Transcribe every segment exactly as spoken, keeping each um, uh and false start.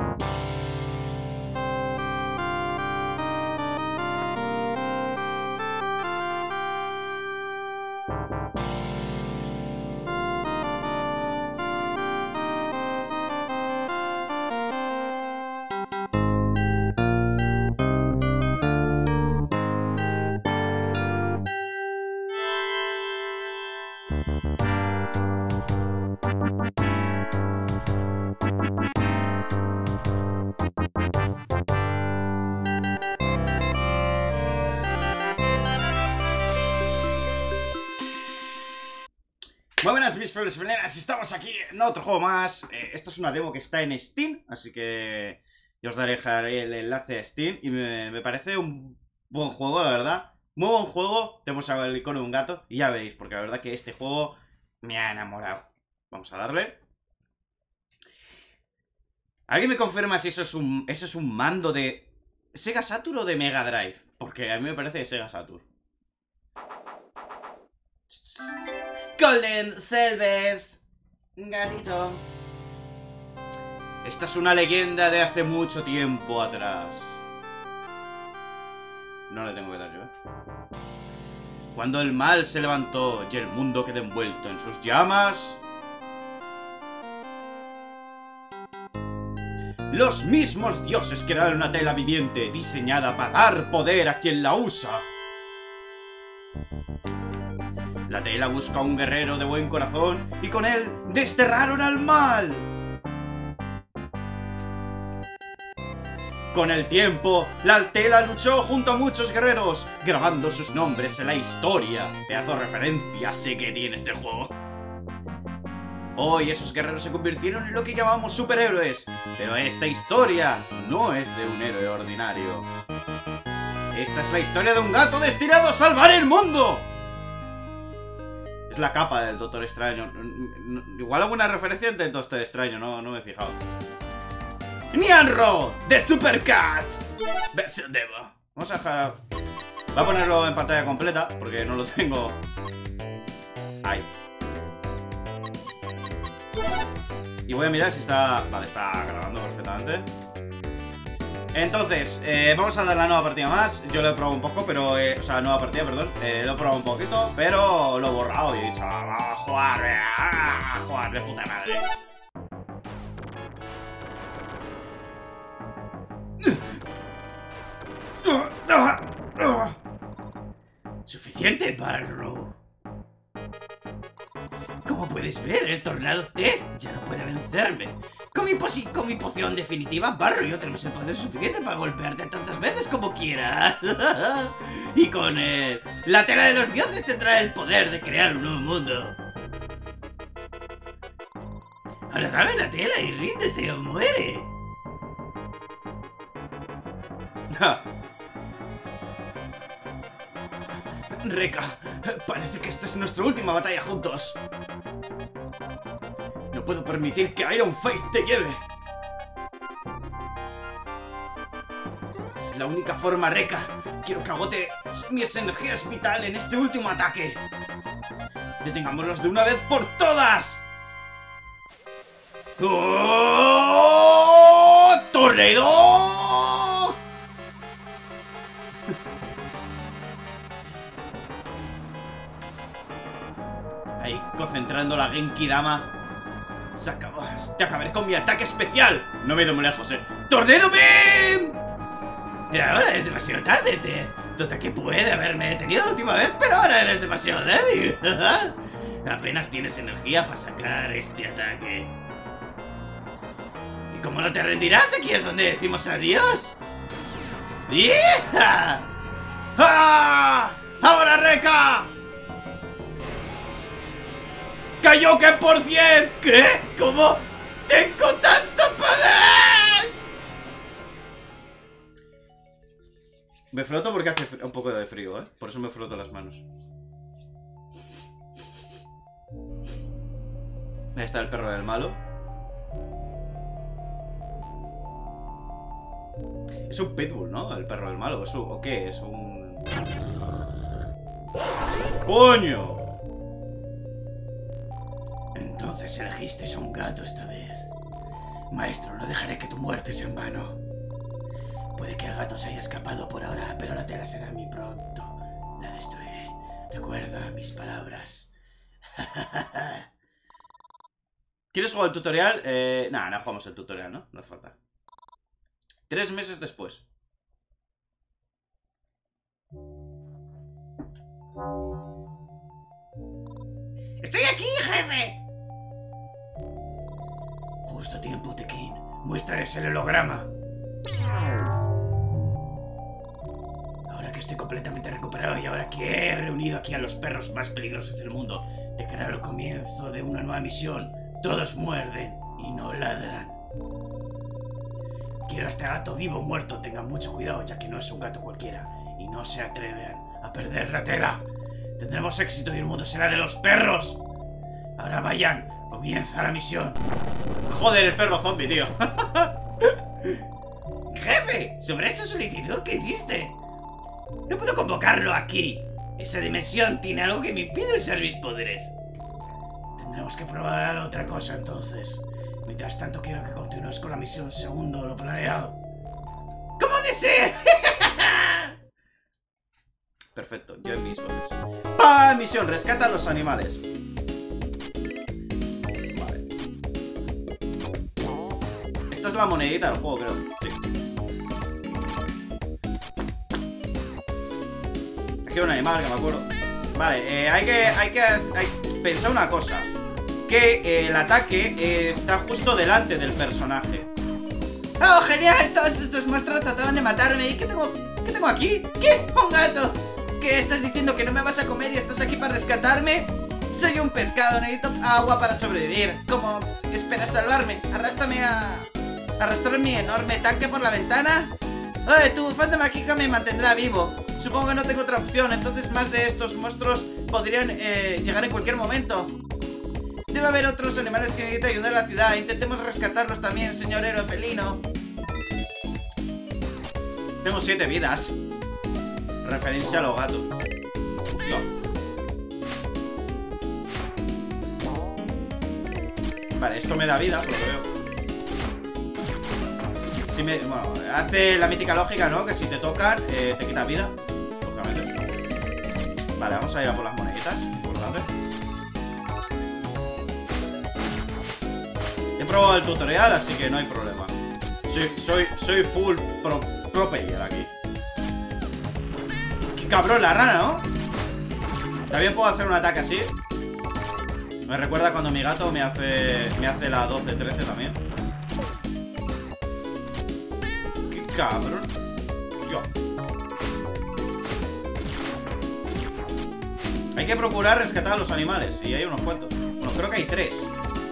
Muy buenas mis flores freneras, estamos aquí en otro juego más. eh, Esto es una demo que está en Steam, así que yo os dejaré el enlace a Steam. Y me, me parece un buen juego, la verdad. Muy buen juego, tenemos el icono de un gato y ya veréis, porque la verdad que este juego me ha enamorado. Vamos a darle. ¿Alguien me confirma si eso es un, eso es un mando de Sega Saturn o de Mega Drive? Porque a mí me parece de Sega Saturn. Golden Selves, gatito. Esta es una leyenda de hace mucho tiempo atrás. No le tengo que dar yo, ¿eh? Cuando el mal se levantó y el mundo quedó envuelto en sus llamas, los mismos dioses crearon una tela viviente diseñada para dar poder a quien la usa. La tela busca a un guerrero de buen corazón y con él desterraron al mal. Con el tiempo, la tela luchó junto a muchos guerreros, grabando sus nombres en la historia. Pedazo de referencia sé que tiene este juego. Hoy esos guerreros se convirtieron en lo que llamamos superhéroes, pero esta historia no es de un héroe ordinario. Esta es la historia de un gato destinado a salvar el mundo. Es la capa del Doctor Extraño. Igual alguna referencia del Doctor Extraño, no, no me he fijado. Nyanro de Super Cats versión demo. Vamos a dejar... Voy a ponerlo en pantalla completa porque no lo tengo. Ahí. Y voy a mirar si está... Vale, está grabando perfectamente. Entonces, eh, vamos a dar la nueva partida más. Yo lo he probado un poco, pero... Eh, o sea, nueva partida, perdón. Eh, lo he probado un poquito, pero lo he borrado y he dicho, ah, vamos a jugar, eh, a jugar de puta madre. Suficiente, Barrow. Como puedes ver, el tornado Ted ya no puede vencerme. Con mi, con mi poción definitiva, Barrow y yo tenemos el poder suficiente para golpearte tantas veces como quieras. Y con él, la tela de los dioses tendrá el poder de crear un nuevo mundo. Ahora dame la tela y ríndete o muere. Rekka, parece que esta es nuestra última batalla juntos. No puedo permitir que Iron Faith te lleve. Es la única forma, Rekka. Quiero que agote mis energías vitales en este último ataque. Detengámonos de una vez por todas. ¡Oh! ¡Tornado! Ahí, concentrando la Genki Dama. Se acabó. Te acabaré con mi ataque especial. No me he ido muy lejos, eh. ¡Tornado Beam! Y ahora es demasiado tarde, Ted. Tu ataque puede haberme detenido la última vez, pero ahora eres demasiado débil. Apenas tienes energía para sacar este ataque. ¿Y cómo no te rendirás? Aquí es donde decimos adiós. ¡Yeah! ¡Ah! ¡Ahora, Rekka! ¡Kaioken por diez! ¿Qué? ¿Cómo? ¡Tengo tanto poder! Me froto porque hace un poco de frío, ¿eh? Por eso me froto las manos. Ahí está el perro del malo. Es un pitbull, ¿no? El perro del malo. ¿Es un... ¿O qué? Es un... ¡Coño! Entonces elegisteis a un gato esta vez. Maestro, no dejaré que tu muerte sea en vano. Puede que el gato se haya escapado por ahora, pero la tela será muy pronto. La destruiré. Recuerda mis palabras. ¿Quieres jugar el tutorial? Eh, Nada, no jugamos el tutorial, ¿no? No hace falta. Tres meses después. ¡Estoy aquí, jefe! Justo a tiempo, Tekin. Muéstrales el holograma. Ahora que estoy completamente recuperado y ahora que he reunido aquí a los perros más peligrosos del mundo, declaro el comienzo de una nueva misión. Todos muerden y no ladran. Quiero a este gato vivo o muerto. Tengan mucho cuidado, ya que no es un gato cualquiera. Y no se atrevan a perder la tela. Tendremos éxito y el mundo será de los perros. Ahora vayan, comienza la misión. Joder, el perro zombie, tío. Jefe, sobre esa solicitud que hiciste. No puedo convocarlo aquí. Esa dimensión tiene algo que me impide usar mis poderes. Tendremos que probar otra cosa entonces. Mientras tanto quiero que continúes con la misión segundo lo planeado. ¡Como desee! Perfecto, yo en mis poderes. ¡Pah! Misión, rescata a los animales. Vale. Esta es la monedita del juego, creo. Sí. Aquí hay un animal que me acuerdo. Vale, eh, hay que, hay que hay, pensar una cosa. Que eh, el ataque eh, está justo delante del personaje. ¡Oh, genial! Todos estos monstruos trataban de matarme. ¿Y qué tengo, qué tengo aquí? ¿Qué? ¡Un gato! ¿Qué? ¿Estás diciendo que no me vas a comer y estás aquí para rescatarme? Soy un pescado, necesito agua para sobrevivir. ¿Cómo esperas salvarme? Arrástrame a... ¿Arrastrar mi enorme tanque por la ventana? ¡Oye, tu bufanda mágica me mantendrá vivo! Supongo que no tengo otra opción, entonces más de estos monstruos podrían eh, llegar en cualquier momento. Debe haber otros animales que necesitan ayudar a la ciudad. Intentemos rescatarlos también, señor héroe felino. Tengo siete vidas. Referencia a los gatos. Hostia. Vale, esto me da vida, por lo que veo. Si me, bueno, hace la mítica lógica, ¿no? Que si te tocan, eh, te quita vida. Lógicamente. Vale, vamos a ir a por las moneditas. Importante. He probado el tutorial, así que no hay problema. Soy, soy, soy full pro, pro player aquí. ¡Qué cabrón la rana!, ¿no? También puedo hacer un ataque así. Me recuerda cuando mi gato me hace me hace la doce trece también. ¡Qué cabrón! Yo. Hay que procurar rescatar a los animales. Y hay unos cuantos. Bueno, creo que hay tres.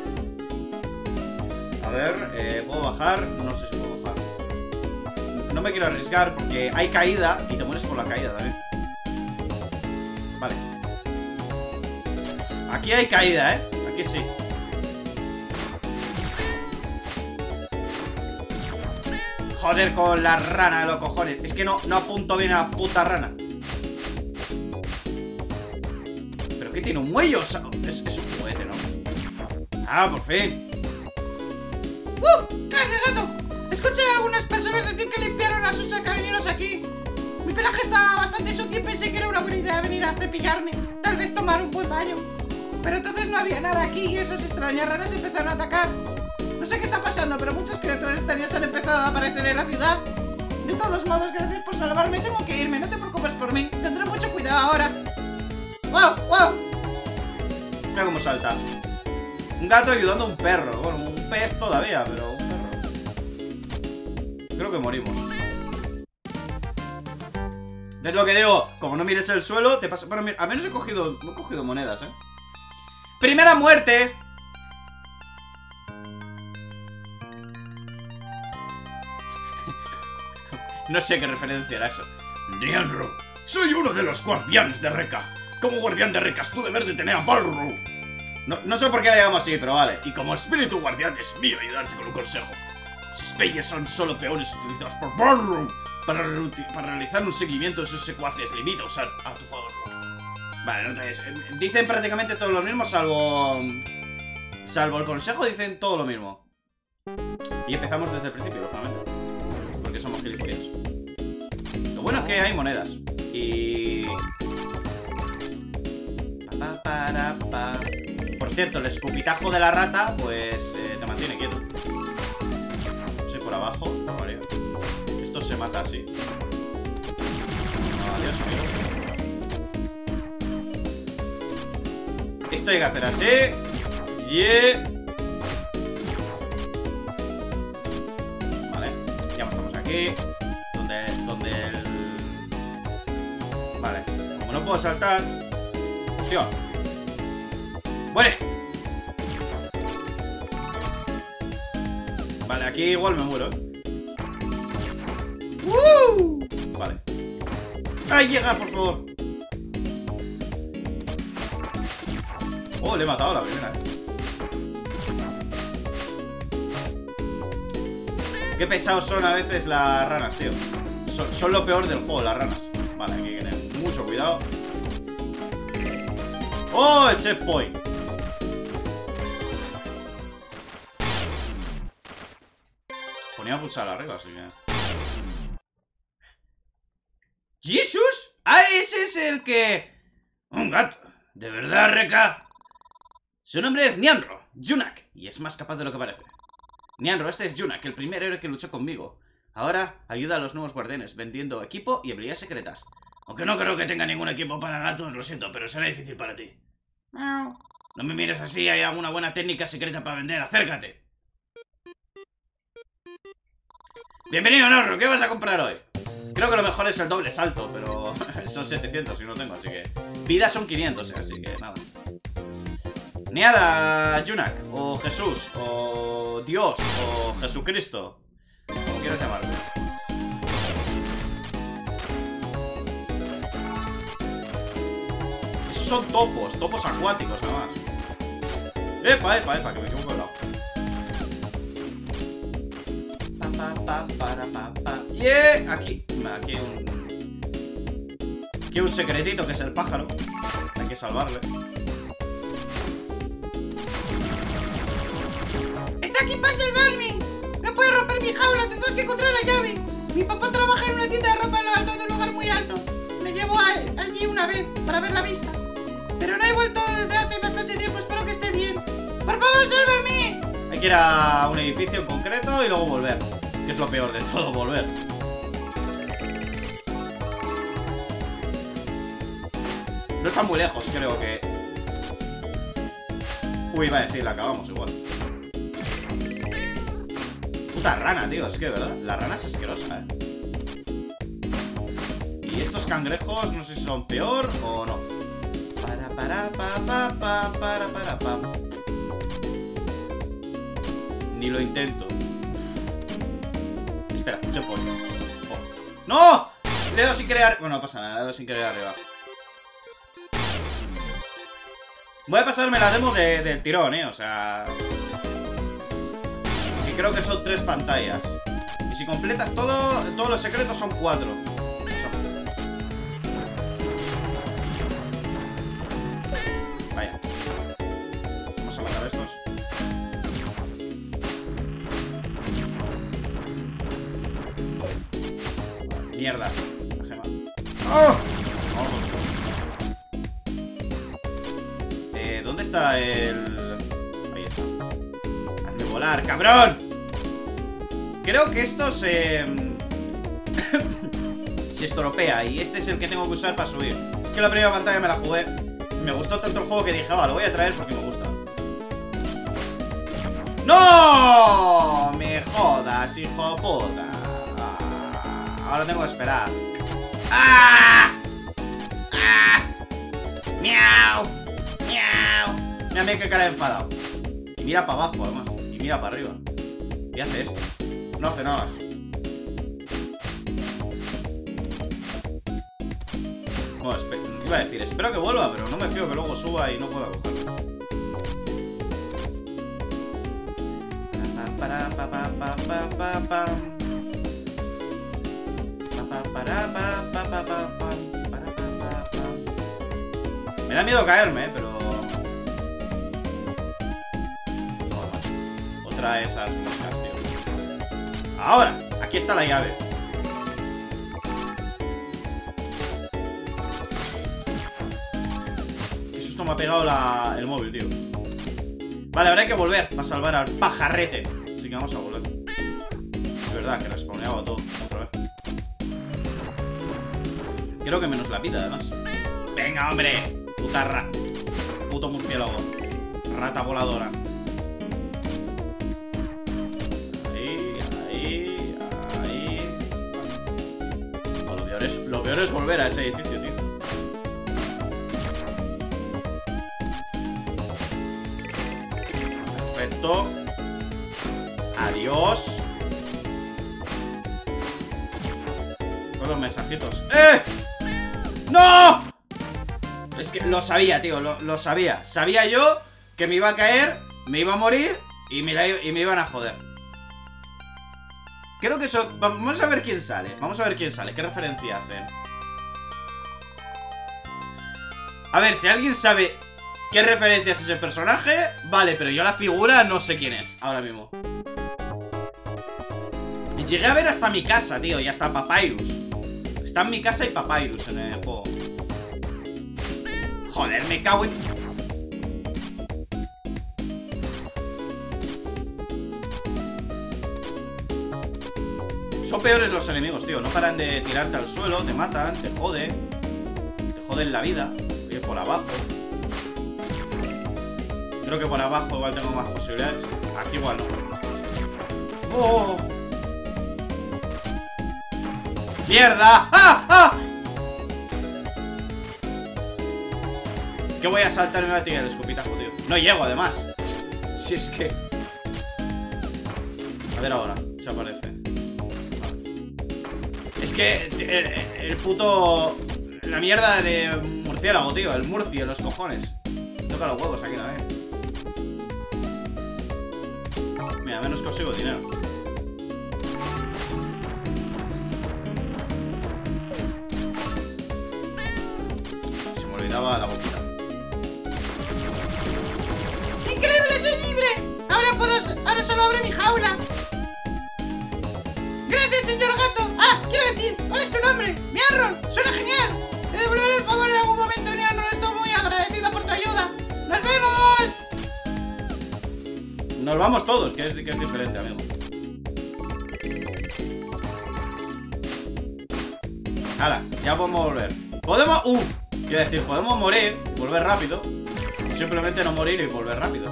A ver, eh, ¿puedo bajar? No sé si puedo bajar. No me quiero arriesgar porque hay caída y te mueres por la caída también. Vale. Aquí hay caída, ¿eh? Aquí sí. Joder con la rana de los cojones. Es que no, no apunto bien a la puta rana. ¿Pero qué tiene? ¿Un muelle? O sea, es, es un juguete, ¿no? Ah, por fin. ¡Uh! ¡Gracias, gato! Escuché a algunas personas decir que limpiaron a sus caminos aquí. Mi pelaje estaba bastante sucio y pensé que era una buena idea venir a cepillarme. Tal vez tomar un buen baño. Pero entonces no había nada aquí y esas extrañas ranas empezaron a atacar. No sé qué está pasando, pero muchas criaturas extrañas han empezado a aparecer en la ciudad. De todos modos, gracias por salvarme. Tengo que irme, no te preocupes por mí. Tendré mucho cuidado ahora. ¡Wow! ¡Wow! Mira cómo salta. Un gato ayudando a un perro. Bueno, un pez todavía, pero un perro. Creo que morimos. Es lo que digo, como no mires el suelo, te pasa... Bueno, mira, al menos he cogido, he cogido monedas, ¿eh? ¡Primera muerte! No sé qué referencia era eso. Nianro, soy uno de los guardianes de Rekka. Como guardián de Rekka, tú deber de tener a Balrog. No, no sé por qué le llamamos así, pero vale. Y como espíritu guardián es mío ayudarte con un consejo. Los Speyes son solo peones utilizados por Balrog para, para realizar un seguimiento de sus secuaces. Limita a usar a tu favor. Vale, entonces, dicen prácticamente todo lo mismo, salvo... Salvo el consejo, dicen todo lo mismo. Y empezamos desde el principio, lógicamente. Porque somos gilipollas. Lo bueno es que hay monedas. Y... Pa, para, pa. Por cierto, el escupitajo de la rata, pues eh, te mantiene quieto. Sí, por abajo, no varía. Esto se mata así. Adiós, amigo. Esto hay que hacer así. Yeah. Vale, ya estamos aquí. Donde, donde el... Vale, como no puedo saltar. Hostia. ¡Muere! Vale, aquí igual me muero. ¡Uh! Vale. ¡Ay, llega, por favor! Oh, le he matado a la primera, eh. Qué pesados son a veces las ranas, tío. Son, son lo peor del juego, las ranas. Vale, hay que tener mucho cuidado. ¡Oh, el checkpoint! Ponía a pulsar arriba, así que... ¿Jesus? ¡Ah, ese es el que...! Un gato. ¿De verdad, Reka? Su nombre es Nianro, Junak, y es más capaz de lo que parece. Nianro, este es Junak, el primer héroe que luchó conmigo. Ahora ayuda a los nuevos guardianes vendiendo equipo y habilidades secretas. Aunque no creo que tenga ningún equipo para gatos, lo siento, pero será difícil para ti. No me mires así, hay alguna buena técnica secreta para vender, acércate. Bienvenido, Nianro, ¿qué vas a comprar hoy? Creo que lo mejor es el doble salto, pero son setecientos y no tengo, así que... Vida son quinientos, así que nada. Niada, Junak, o Jesús, o Dios, o Jesucristo, como quieras llamarlo. Esos son topos, topos acuáticos nada más. Epa, epa, epa, que me equivoco de lado. Pa, pa, pa, para, pa, pa. Yeah, aquí, aquí un... Aquí un secretito que es el pájaro. Hay que salvarle. ¡Está aquí para salvarme! ¡No puedo romper mi jaula! ¡Tendrás que encontrar la llave! Mi papá trabaja en una tienda de ropa en lo alto de un lugar muy alto. Me llevo a, allí una vez para ver la vista. Pero no he vuelto desde hace bastante tiempo. Espero que esté bien. ¡Por favor, sálvame! Hay que ir a un edificio en concreto y luego volver. Que es lo peor de todo, volver. No está muy lejos, creo que... Uy, iba a decir, la acabamos igual. Puta rana, tío, es que, ¿verdad? La rana es asquerosa, ¿eh? Y estos cangrejos, no sé si son peor o no. Para, para, pa, pa, pa, para, para, pa. Ni lo intento. Espera, checkpoint. Oh. ¡No! Le he dado sin querer... Bueno, no pasa nada, le he dado sin querer arriba. Voy a pasarme la demo de, del tirón, eh, o sea... Que creo que son tres pantallas. Y si completas todo, todos los secretos son cuatro. O sea... Vaya. Vamos a matar a estos. Mierda. La gema. ¡Oh! ¿Dónde está el...? Ahí está. Hazme volar, cabrón. Creo que esto se... se estropea. Y este es el que tengo que usar para subir. Es que la primera pantalla me la jugué. Me gustó tanto el juego que dije, va, lo voy a traer porque me gusta. ¡No! Me jodas, hijo de puta. Ah, ahora tengo que esperar. ¡Ah! ¡Ah! ¡Miau! ¡Miau! Mira, mira qué cara de enfadado. Y mira para abajo, además. Y mira para arriba. Y hace esto. No hace nada más. Bueno, iba a decir, espero que vuelva, pero no me fío que luego suba y no pueda cogerlo. Para, pa, pa, pa, pa, pa, pa. Pa, pa, para, pa, pa, pa, pa, pa. Para, pa, pa, pa. Me da miedo caerme, eh, pero... Otra de esas moscas, tío. Ahora, aquí está la llave. Qué susto me ha pegado la... el móvil, tío. Vale, ahora hay que volver para salvar al pajarrete. Así que vamos a volver. Es verdad que respawneaba todo otra vez. Creo que menos la vida, además. Venga, hombre. Puta rata. Puto murciélago. Rata voladora. Ahí, ahí, ahí. Oh, lo peor es, lo peor es volver a ese edificio, tío. Perfecto. Adiós. Con los mensajitos. ¡Eh! ¡No! Es que lo sabía, tío, lo, lo sabía. Sabía yo que me iba a caer, me iba a morir y me, la, y me iban a joder. Creo que eso... Vamos a ver quién sale. Vamos a ver quién sale, qué referencia hacen. A ver, si alguien sabe qué referencia es ese personaje, vale, pero yo la figura no sé quién es ahora mismo. Y llegué a ver hasta mi casa, tío, y hasta Papyrus. Está en mi casa y Papyrus en el juego. Joder, me cago en... Son peores los enemigos, tío. No paran de tirarte al suelo, te matan, te joden. Te joden la vida. Oye, por abajo. Creo que por abajo igual tengo más posibilidades. Aquí igual no. ¡Oh! ¡Mierda! ¡Ah! ¡Ah! ¿Qué voy a saltar y me voy a tirar el escupitajo, tío? No llego, además. Si es que... A ver ahora, se aparece. Vale. Es que el, el puto... La mierda de murciélago, tío. El murci en los cojones. Toca los huevos aquí también. Mira, menos consigo dinero. Se me olvidaba la boquita. ¡Increíble, soy libre! Ahora puedo... Ahora solo abre mi jaula. Gracias, señor gato. Ah, quiero decir, ¿cuál es tu nombre? ¡Miarron! ¡Suena genial! Te devolveré el favor en algún momento, Miarron. Estoy muy agradecido por tu ayuda. ¡Nos vemos! Nos vamos todos, que es, que es diferente, amigo. Hala, ya podemos volver. Podemos... Uf, quiero decir, podemos morir, volver rápido. Simplemente no morir y volver rápido.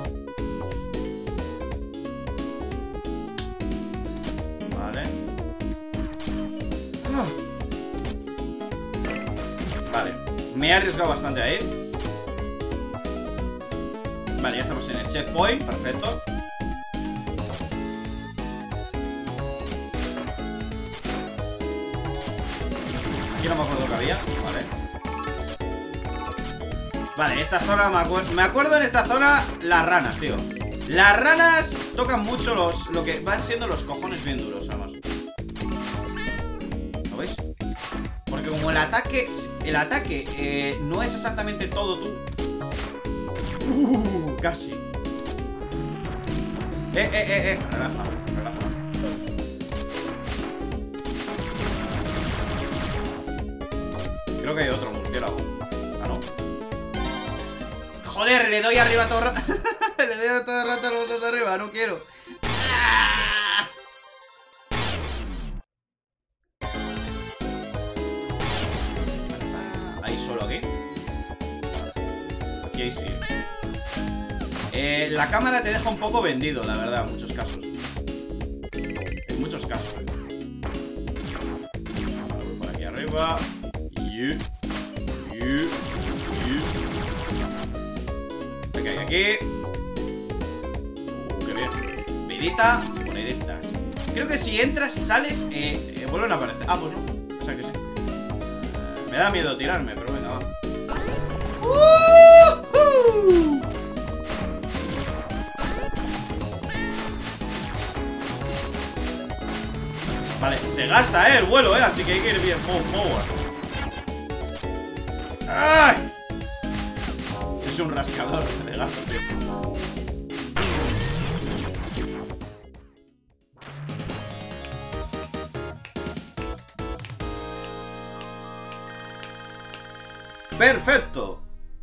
Vale. Vale, me he arriesgado bastante ahí. Vale, ya estamos en el checkpoint, perfecto. Aquí no me acuerdo que había, vale. Vale, esta zona, me, acuer me acuerdo en esta zona las ranas, tío. Las ranas tocan mucho los lo que van siendo los cojones bien duros, además. ¿Lo veis? Porque como el ataque, el ataque eh, no es exactamente todo tú. Uh, casi. Eh, eh, eh, eh. Relaja, relaja. Creo que hay otro murciélago. Ah, no. Joder, le doy arriba todo el rato. Le doy todo el rato al botón de arriba, no quiero. ¡Ah! Ahí solo aquí. Aquí ahí sí. Eh, la cámara te deja un poco vendido, la verdad, en muchos casos. En muchos casos. Vale, voy por aquí arriba. Y... Y... Y... ¿Qué hay aquí? Uh, qué bien. Vidita, moneditas. Creo que si entras y sales, eh, eh, vuelven a aparecer. Ah, pues no. O sea que sí. Eh, me da miedo tirarme, pero venga, va. Uh-huh. Vale, se gasta, eh, el vuelo, eh, así que hay que ir bien forward. ¡Ay! Es un rascador de gatos, tío. ¡Perfecto!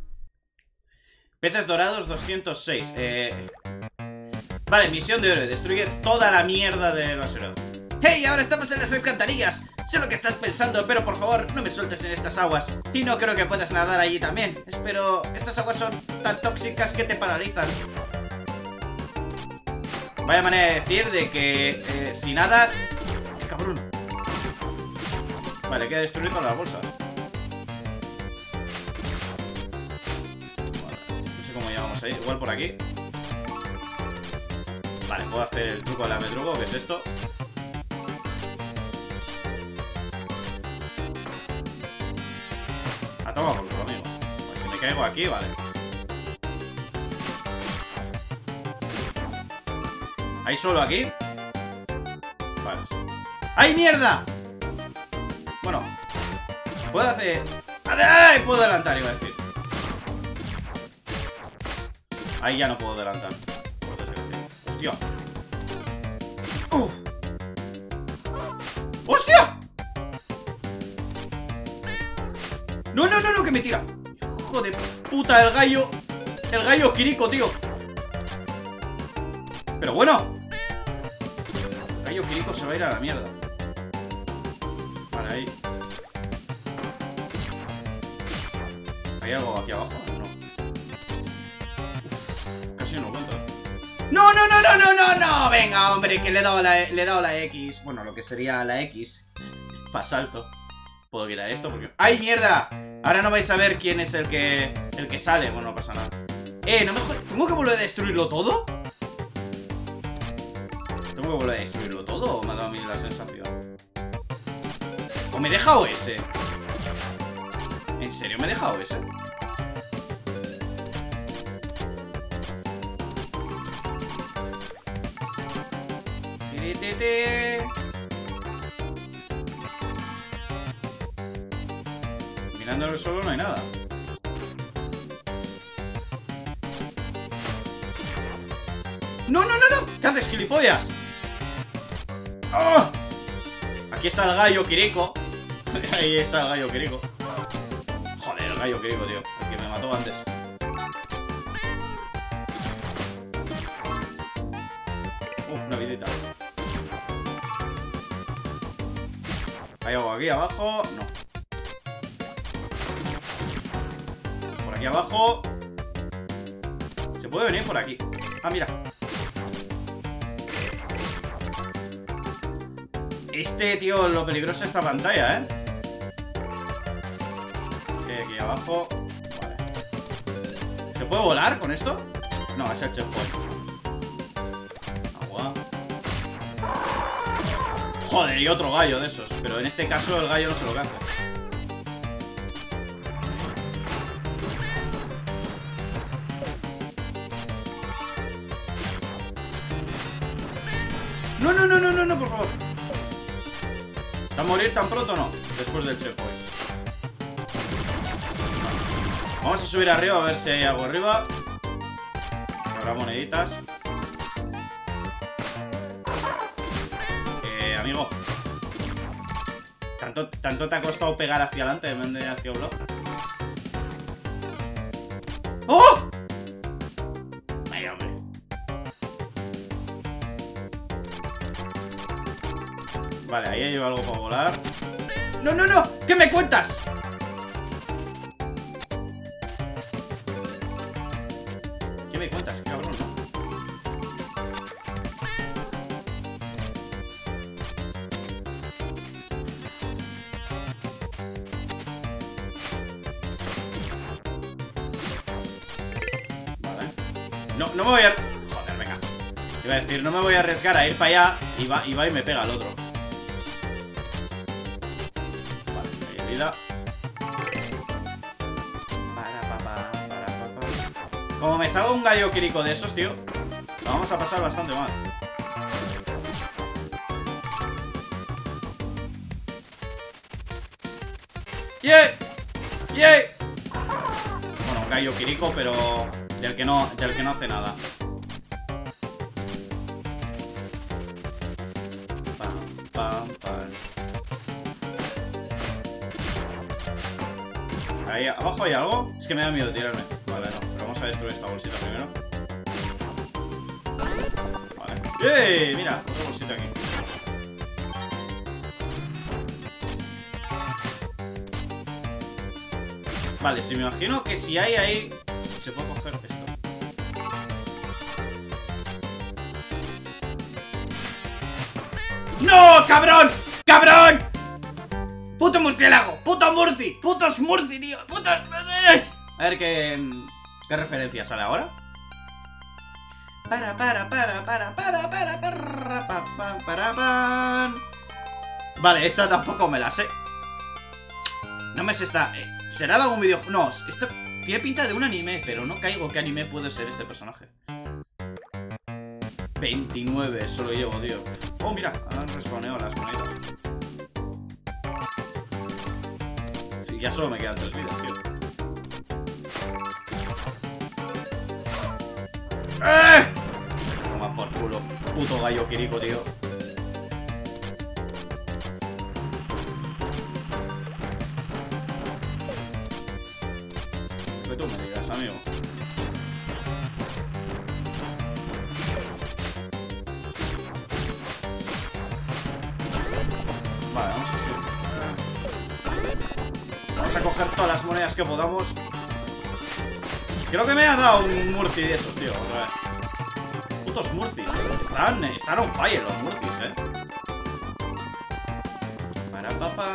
Peces dorados doscientos seis. Eh... Vale, misión de héroe. Destruye toda la mierda del basurero. ¡Hey! Ahora estamos en las alcantarillas. Sé lo que estás pensando, pero por favor, no me sueltes en estas aguas. Y no creo que puedas nadar allí también. Espero... Estas aguas son tan tóxicas que te paralizan. Vaya manera de decir de que eh, si nadas... ¡Qué cabrón! Vale, hay que destruir todas las bolsas. Vale, no sé cómo llegamos ahí. Igual por aquí. Vale, puedo hacer el truco de la medrugo, que es esto. A tomar por culo, amigo. Pues si me caigo aquí, vale. ¿Hay solo aquí? Vale. ¡Ay, mierda! Bueno, puedo hacer... ¡Ay! Puedo adelantar, iba a decir. Ahí ya no puedo adelantar. Hostia. Uf. ¡Hostia! No, no, no, no, que me tira. Hijo de puta, el gallo. El gallo Kiriko, tío. Pero bueno, el gallo Kiriko se va a ir a la mierda. Vale, ahí. ¿Hay algo aquí abajo? No. Uf, casi no lo encuentro. ¡No, no, no, no, no, no, no! Venga, hombre, que le he dado la, le he dado la X. Bueno, lo que sería la X. Pa' salto. Puedo quitar esto porque... ¡Ay, mierda! Ahora no vais a ver quién es el que... El que sale. Bueno, no pasa nada. Eh, ¿no me jod... ¿Tengo que volver a destruirlo todo? ¿Tengo que volver a destruirlo todo? ¿O me ha dado a mí la sensación? ¿O me he dejado ese? ¿En serio me he dejado ese? Mirando el suelo no hay nada. ¡No, no, no, no! ¿Qué haces, gilipollas? ¡Oh! Aquí está el gallo Kiriko. Ahí está el gallo Kiriko. Joder, el gallo Kiriko, tío. El que me mató antes. Uh, una vidita. ¿Hay algo aquí abajo? No. Por aquí abajo. Se puede venir por aquí. Ah, mira. Este, tío, lo peligroso es esta pantalla, ¿eh? Okay, aquí abajo. Vale. ¿Se puede volar con esto? No, es el checkpoint. Agua. Joder, y otro gallo de esos. Pero en este caso el gallo no se lo caza. No, no, no, no, no, no, por favor. ¿Va a morir tan pronto o no? Después del checkpoint. Vamos a subir arriba a ver si hay algo arriba. Habrá moneditas. Eh, amigo. ¿Tanto, tanto te ha costado pegar hacia adelante en vez de hacia un lado? ¡Oh! Vaya, hombre. Vale, ahí hay algo para volar. ¡No, no, no! ¿Qué me cuentas? ¿Qué me cuentas? Qué cabrón, ¿no? Vale. No, no me voy a... Joder, venga. Iba a decir, no me voy a arriesgar a ir para allá y va, y va y me pega al otro. Como me salga un gallo Kiriko de esos, tío, lo vamos a pasar bastante mal. ¡Yeah! ¡Yeah! Bueno, un gallo Kiriko, pero del que no, del que no hace nada. Pam, pam, pam. A Ahí abajo hay algo. Es que me da miedo tirarme. Vale, no. Pero vamos a destruir esta bolsita primero. Vale. ¡Ey! Mira, otra bolsita aquí. Vale, si me imagino que si hay ahí se puede coger esto. ¡No, cabrón! ¡Cabrón! ¡Puto murciélago! ¡Puto murci! ¡Putos murci, tío! ¡Putos! A ver qué... ¿Qué referencia sale ahora? Para, para, para, para, para, para, para, para, para, para. Vale, esta tampoco me la sé. No me sé esta... ¿Será de algún videojuego? No, esto tiene pinta de un anime, pero no caigo qué anime puede ser este personaje. veintinueve, solo llevo, tío. Oh, mira, han respawneado las monedas. Sí, ya solo me quedan tres vidas, tío. ¡Eh! Toma por culo, puto gallo Kiriko, tío. Que tú me digas, amigo. Vale, vamos a seguir. Vamos a coger todas las monedas que podamos. Creo que me ha dado un Murci de esos, tío. Otra vez. Putos Murcis. Están, están on fire los Murcis, eh. Para papá.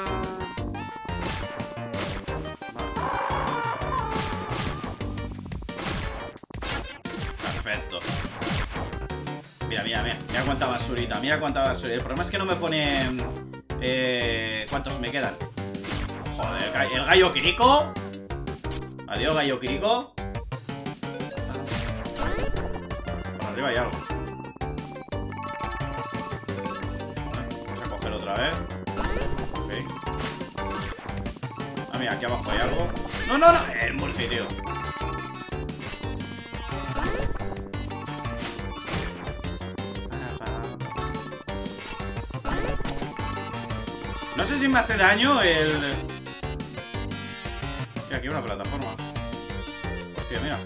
Perfecto. Mira, mira, mira. Mira cuánta basurita. Mira cuánta basurita. El problema es que no me pone... Eh, ¿Cuántos me quedan? Joder, el gallo Kiriko. Adiós, gallo Kiriko. Por arriba hay algo. Vamos a coger otra vez. Ok. Ah, mira, aquí abajo hay algo. No, no, no. El Murci, tío. No sé si me hace daño el... Hostia, aquí hay una plataforma. Hostia, mira.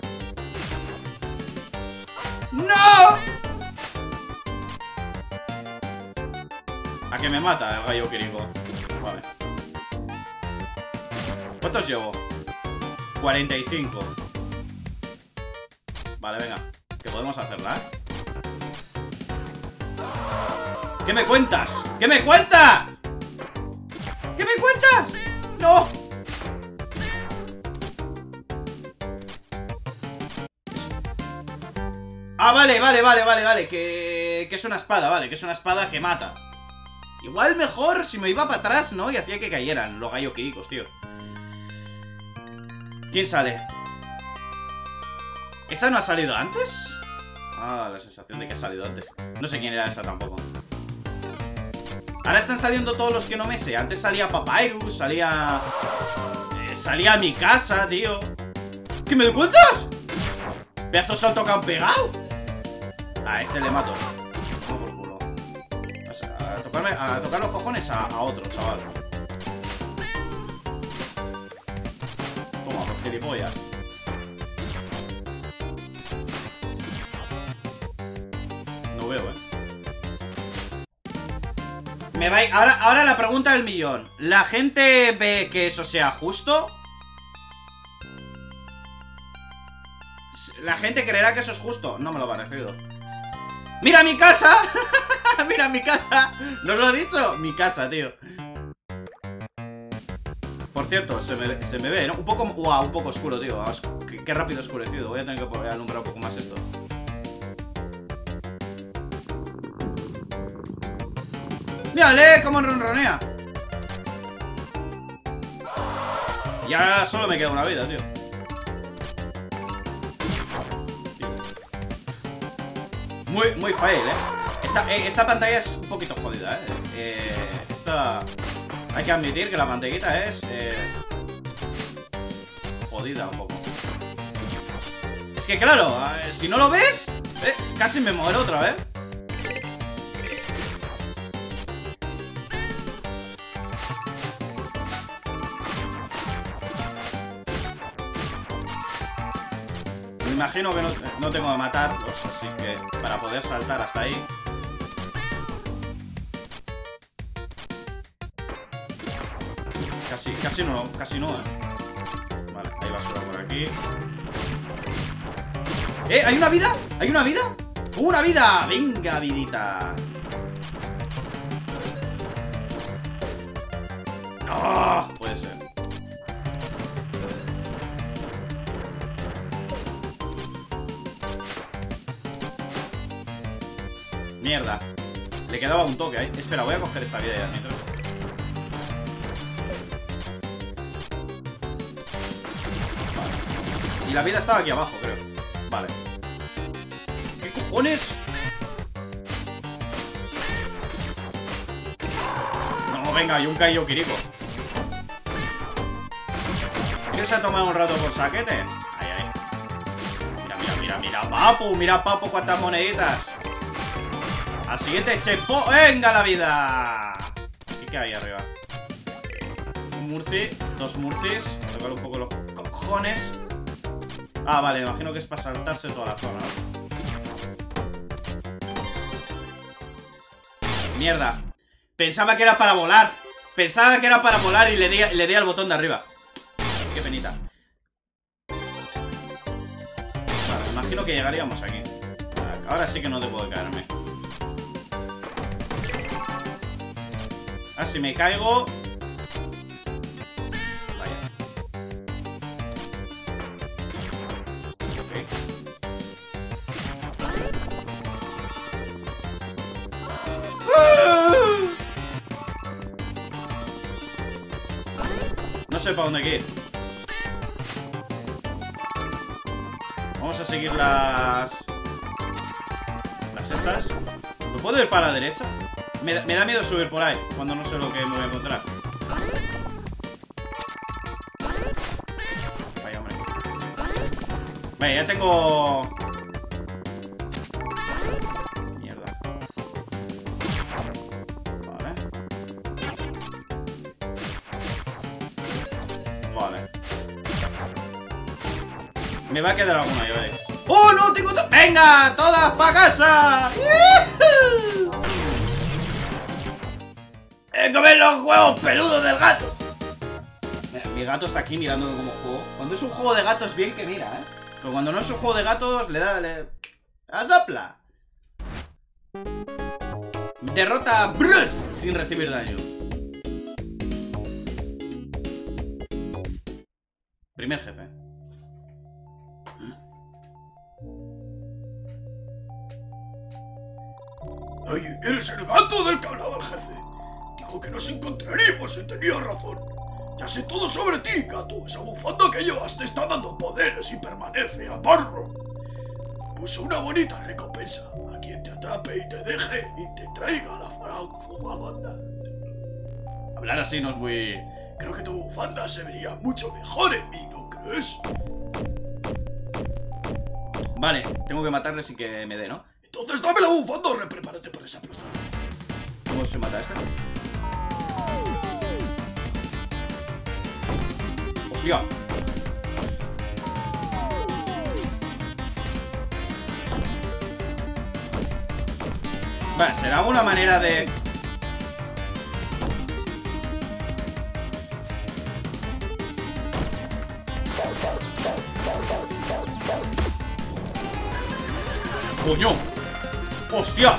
¡No! A que me mata el gallo Kiriko. Vale. ¿Cuántos llevo? cuarenta y cinco. Vale, venga. Que podemos hacerla, ¿eh? ¿Qué me cuentas? ¿Qué me cuentas? ¿Qué me cuentas? ¡No! Ah, vale, vale, vale, vale, vale. Que, que es una espada, vale. Que es una espada que mata. Igual mejor si me iba para atrás, ¿no? Y hacía que cayeran los gallo Kirikos, tío. ¿Quién sale? ¿Esa no ha salido antes? Ah, la sensación de que ha salido antes. No sé quién era esa tampoco. Ahora están saliendo todos los que no me sé. Antes salía Papyrus, salía... Eh, salía mi casa, tío. ¿Qué me cuentas? ¿Pedazo salto que han pegado? A este le mato. No, por culo. A, tocarme, a tocar los cojones a, a otro, chaval. Toma, por gilipollas. No veo, eh. Me va a... ahora, ahora la pregunta del millón. ¿La gente ve que eso sea justo? ¿La gente creerá que eso es justo? No me lo ha parecido. ¡Mira mi casa! ¡Mira mi casa! ¿No os lo he dicho? Mi casa, tío. Por cierto, se me, se me ve, ¿no? Un poco... Wow, un poco oscuro, tío. Qué, qué rápido oscurecido. Voy a tener que alumbrar un poco más esto. ¡Mírale cómo ronronea! Ya solo me queda una vida, tío. Muy, muy fail, ¿eh? Esta, eh, esta pantalla es un poquito jodida, ¿eh? eh esta... Hay que admitir que la pantallita es... Eh, jodida un poco. Es que claro, eh, si no lo ves... Eh, casi me muero otra vez. imagino que no, no tengo que matarlos, así que para poder saltar hasta ahí. Casi, casi no, casi no, eh. Vale, hay basura por aquí. ¡Eh! ¿Hay una vida? ¿Hay una vida? ¡Una vida! ¡Venga, vidita! ¡Ah! ¡Oh! Puede ser. Mierda. Le quedaba un toque ahí. Espera, voy a coger esta vida ya mientras. Vale. Y la vida estaba aquí abajo, creo. Vale. ¿Qué cojones? No, venga, Yunka y yo Kiriko. ¿Qué se ha tomado un rato por saquete? Ahí, ahí. Mira, mira, mira, mira, papu. Mira, papu, cuántas moneditas. Al siguiente checkpoint. ¡Venga la vida! ¿Y qué hay arriba? Un murci, dos murcis. Tocar un poco los cojones. Ah, vale, me imagino que es para saltarse toda la zona. Mierda. Pensaba que era para volar. Pensaba que era para volar y le di, le di al botón de arriba. Qué penita. Vale, me imagino que llegaríamos aquí. Ahora sí que no te puedo caerme. Ah, si me caigo. Vaya. Ok. No sé para dónde hay que ir. Vamos a seguir las... Las estas. ¿Me puedo ir para la derecha? Me da, me da miedo subir por ahí cuando no sé lo que me voy a encontrar. Vaya, hombre. Vaya, ya tengo... Mierda. Vale. Vale. Me va a quedar alguna yo ahí. ¡Oh, no! ¡Tengo to... ¡Venga! ¡Todas para casa! ¡Comer los huevos peludos del gato! Mira, mi gato está aquí mirándome como juego. Cuando es un juego de gatos, bien que mira, ¿eh? Pero cuando no es un juego de gatos, le da... Le... ¡Asopla! Derrota a Bruce sin recibir daño. Primer jefe. Ay, eres el gato del que hablaba el jefe. Dijo que nos encontraríamos y tenía razón. Ya sé todo sobre ti, gato. Esa bufanda que llevas te está dando poderes y permanece a barro. Puso una bonita recompensa a quien te atrape y te deje y te traiga la bufanda. Hablar así no es muy... Creo que tu bufanda se vería mucho mejor en mí, ¿no crees? Vale, tengo que matarle sin que me dé, ¿no? Entonces dame la bufanda o prepárate para esa aplastada. ¿Cómo se mata a este? ¡Hostia! Vale, será una manera de... ¡Coño! ¡Hostia!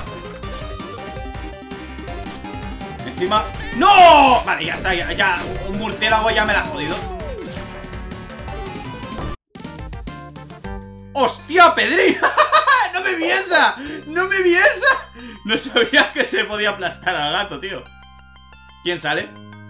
Encima... ¡No! Vale, ya está, ya, ya un murciélago ya me la ha jodido. ¡Hostia, Pedri! ¡No me vi esa! ¡No me vi esa! No sabía que se podía aplastar al gato, tío. ¿Quién sale?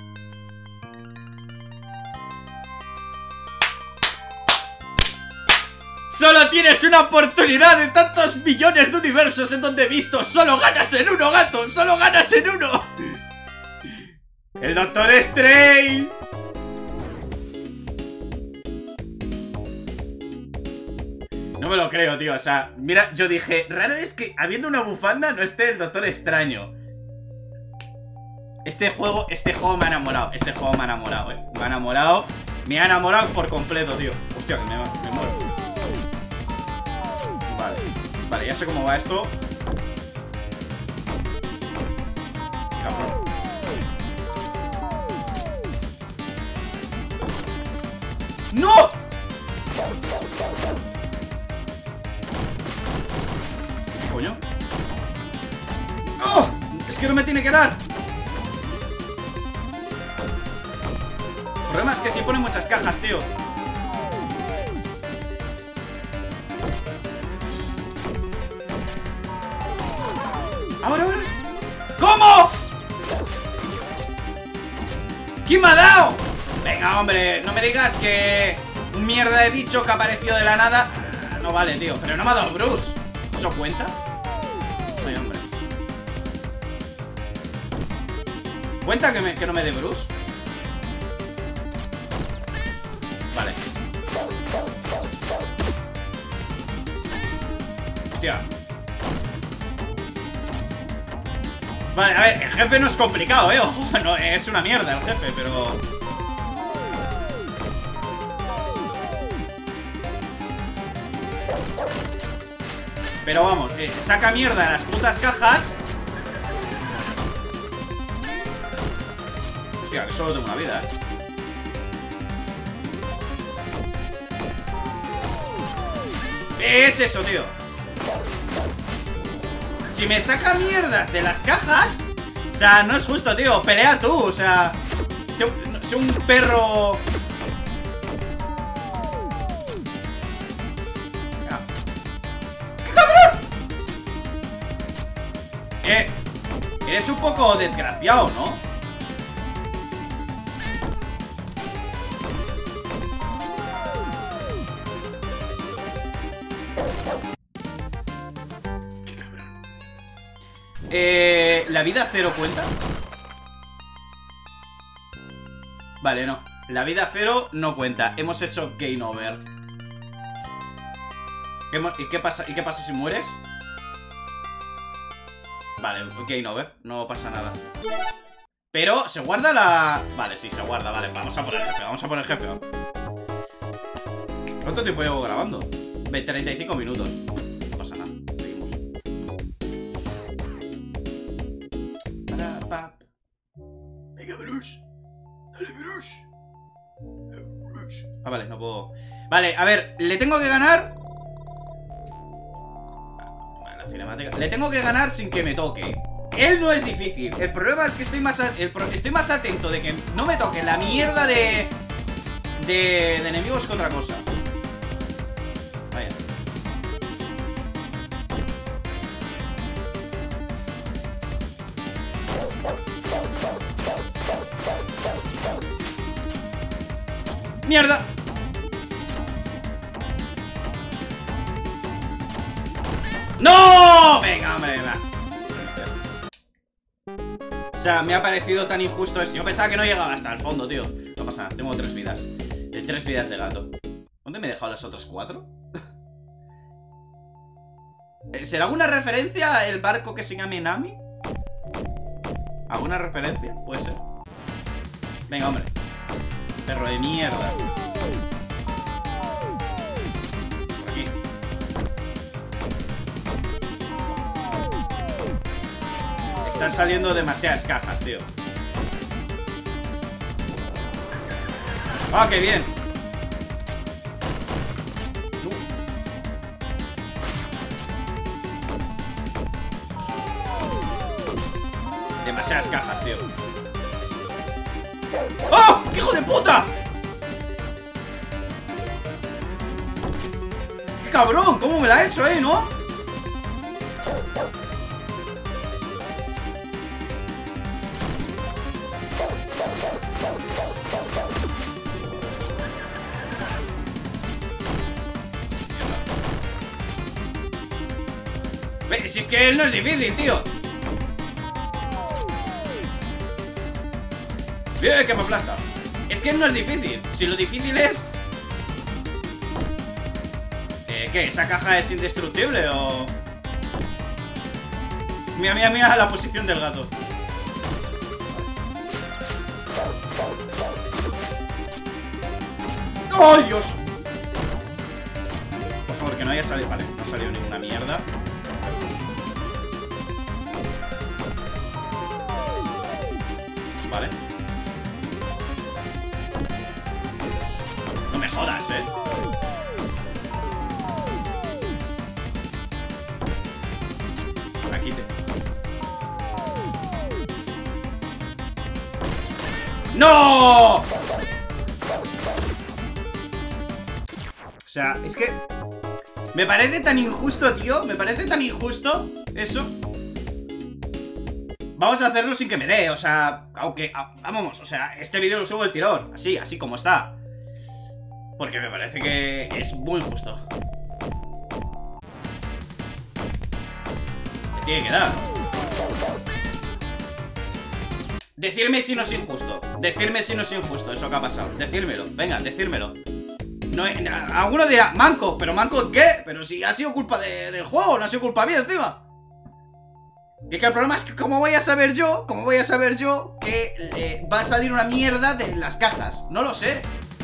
Solo tienes una oportunidad de tantos millones de universos en donde he visto. Solo ganas en uno, gato. Solo ganas en uno. El Doctor Strange. No me lo creo, tío. O sea, mira, yo dije, raro es que habiendo una bufanda no esté el Doctor Extraño. Este juego, este juego me ha enamorado. Este juego me ha enamorado, eh. Me ha enamorado. Me ha enamorado por completo, tío. Hostia, que me, me muero. Vale, ya sé cómo va esto. Cabrón. ¡No! ¿Qué coño? ¡Oh! Es que no me tiene que dar. El problema es que si pone muchas cajas, tío. Ahora, ahora. ¿Cómo? ¿Quién me ha dado? Venga, hombre, no me digas que un mierda de bicho que ha aparecido de la nada. No vale, tío, pero no me ha dado Bruce. ¿Eso cuenta? Ay, hombre. ¿Cuenta que, me, que no me dé Bruce? Vale. Hostia. Vale, a ver, el jefe no es complicado, eh. Ojo, no, es una mierda el jefe, pero... Pero vamos, eh, saca mierda de las putas cajas. Hostia, que solo tengo una vida, eh. ¿Qué es eso, tío? Si me saca mierdas de las cajas, o sea, no es justo, tío. Pelea tú, o sea, sé, sé un perro. ¡Qué cabrón! Eh, eres un poco desgraciado, ¿no? Eh, ¿la vida cero cuenta? Vale, no. La vida cero no cuenta. Hemos hecho game over. ¿Y qué pasa, ¿y qué pasa si mueres? Vale, game over. No pasa nada. Pero se guarda la... Vale, sí, se guarda. Vale, vamos a por el jefe. Vamos a por el jefe. ¿Cuánto tiempo llevo grabando? treinta y cinco minutos. No pasa nada. Seguimos. Venga, Bruce. Dale, Bruce. Bruce. Ah, vale, no puedo. Vale, a ver, le tengo que ganar. Vale, la cinemática. Le tengo que ganar sin que me toque. Él no es difícil. El problema es que estoy más, el pro... estoy más atento de que no me toque la mierda de... De, de enemigos que otra cosa. Vaya. ¡Mierda! ¡No! Venga, hombre, va. O sea, me ha parecido tan injusto esto. Yo pensaba que no llegaba hasta el fondo, tío. No pasa nada, tengo tres vidas. Eh, tres vidas de gato. ¿Dónde me he dejado las otras cuatro? ¿Será alguna referencia el barco que se llame Nami? ¿Alguna referencia? Puede ser. Venga, hombre. Perro de mierda. Por aquí. Están saliendo demasiadas cajas, tío. ¡Ah, qué bien! Demasiadas cajas, tío. ¡Oh! ¡Qué hijo de puta! ¡Qué cabrón! ¿Cómo me la ha hecho, eh, no? Ve, si es que él no es difícil, tío. ¡Bien, que me aplasta! Es que no es difícil. Si lo difícil es... Eh, ¿qué? ¿Esa caja es indestructible o...? Mira, mira, mira la posición del gato. ¡Oh, Dios! Por favor, que no haya salido... Vale, no ha salido ninguna mierda. Vale. No me jodas, eh. Aquí te... ¡No! O sea, es que... me parece tan injusto, tío. Me parece tan injusto eso. Vamos a hacerlo sin que me dé, o sea... aunque... vamos, o sea, este vídeo lo subo el tirón. Así, así como está. Porque me parece que es muy injusto. Me tiene que dar. Decidme si no es injusto. Decidme si no es injusto eso que ha pasado. Decírmelo, venga, decírmelo. No, alguno dirá, manco, pero manco ¿en qué? Pero si ha sido culpa de, del juego, no ha sido culpa mía encima. Y que el problema es que ¿cómo voy a saber yo? ¿Cómo voy a saber yo que eh, va a salir una mierda de las cajas? No lo sé.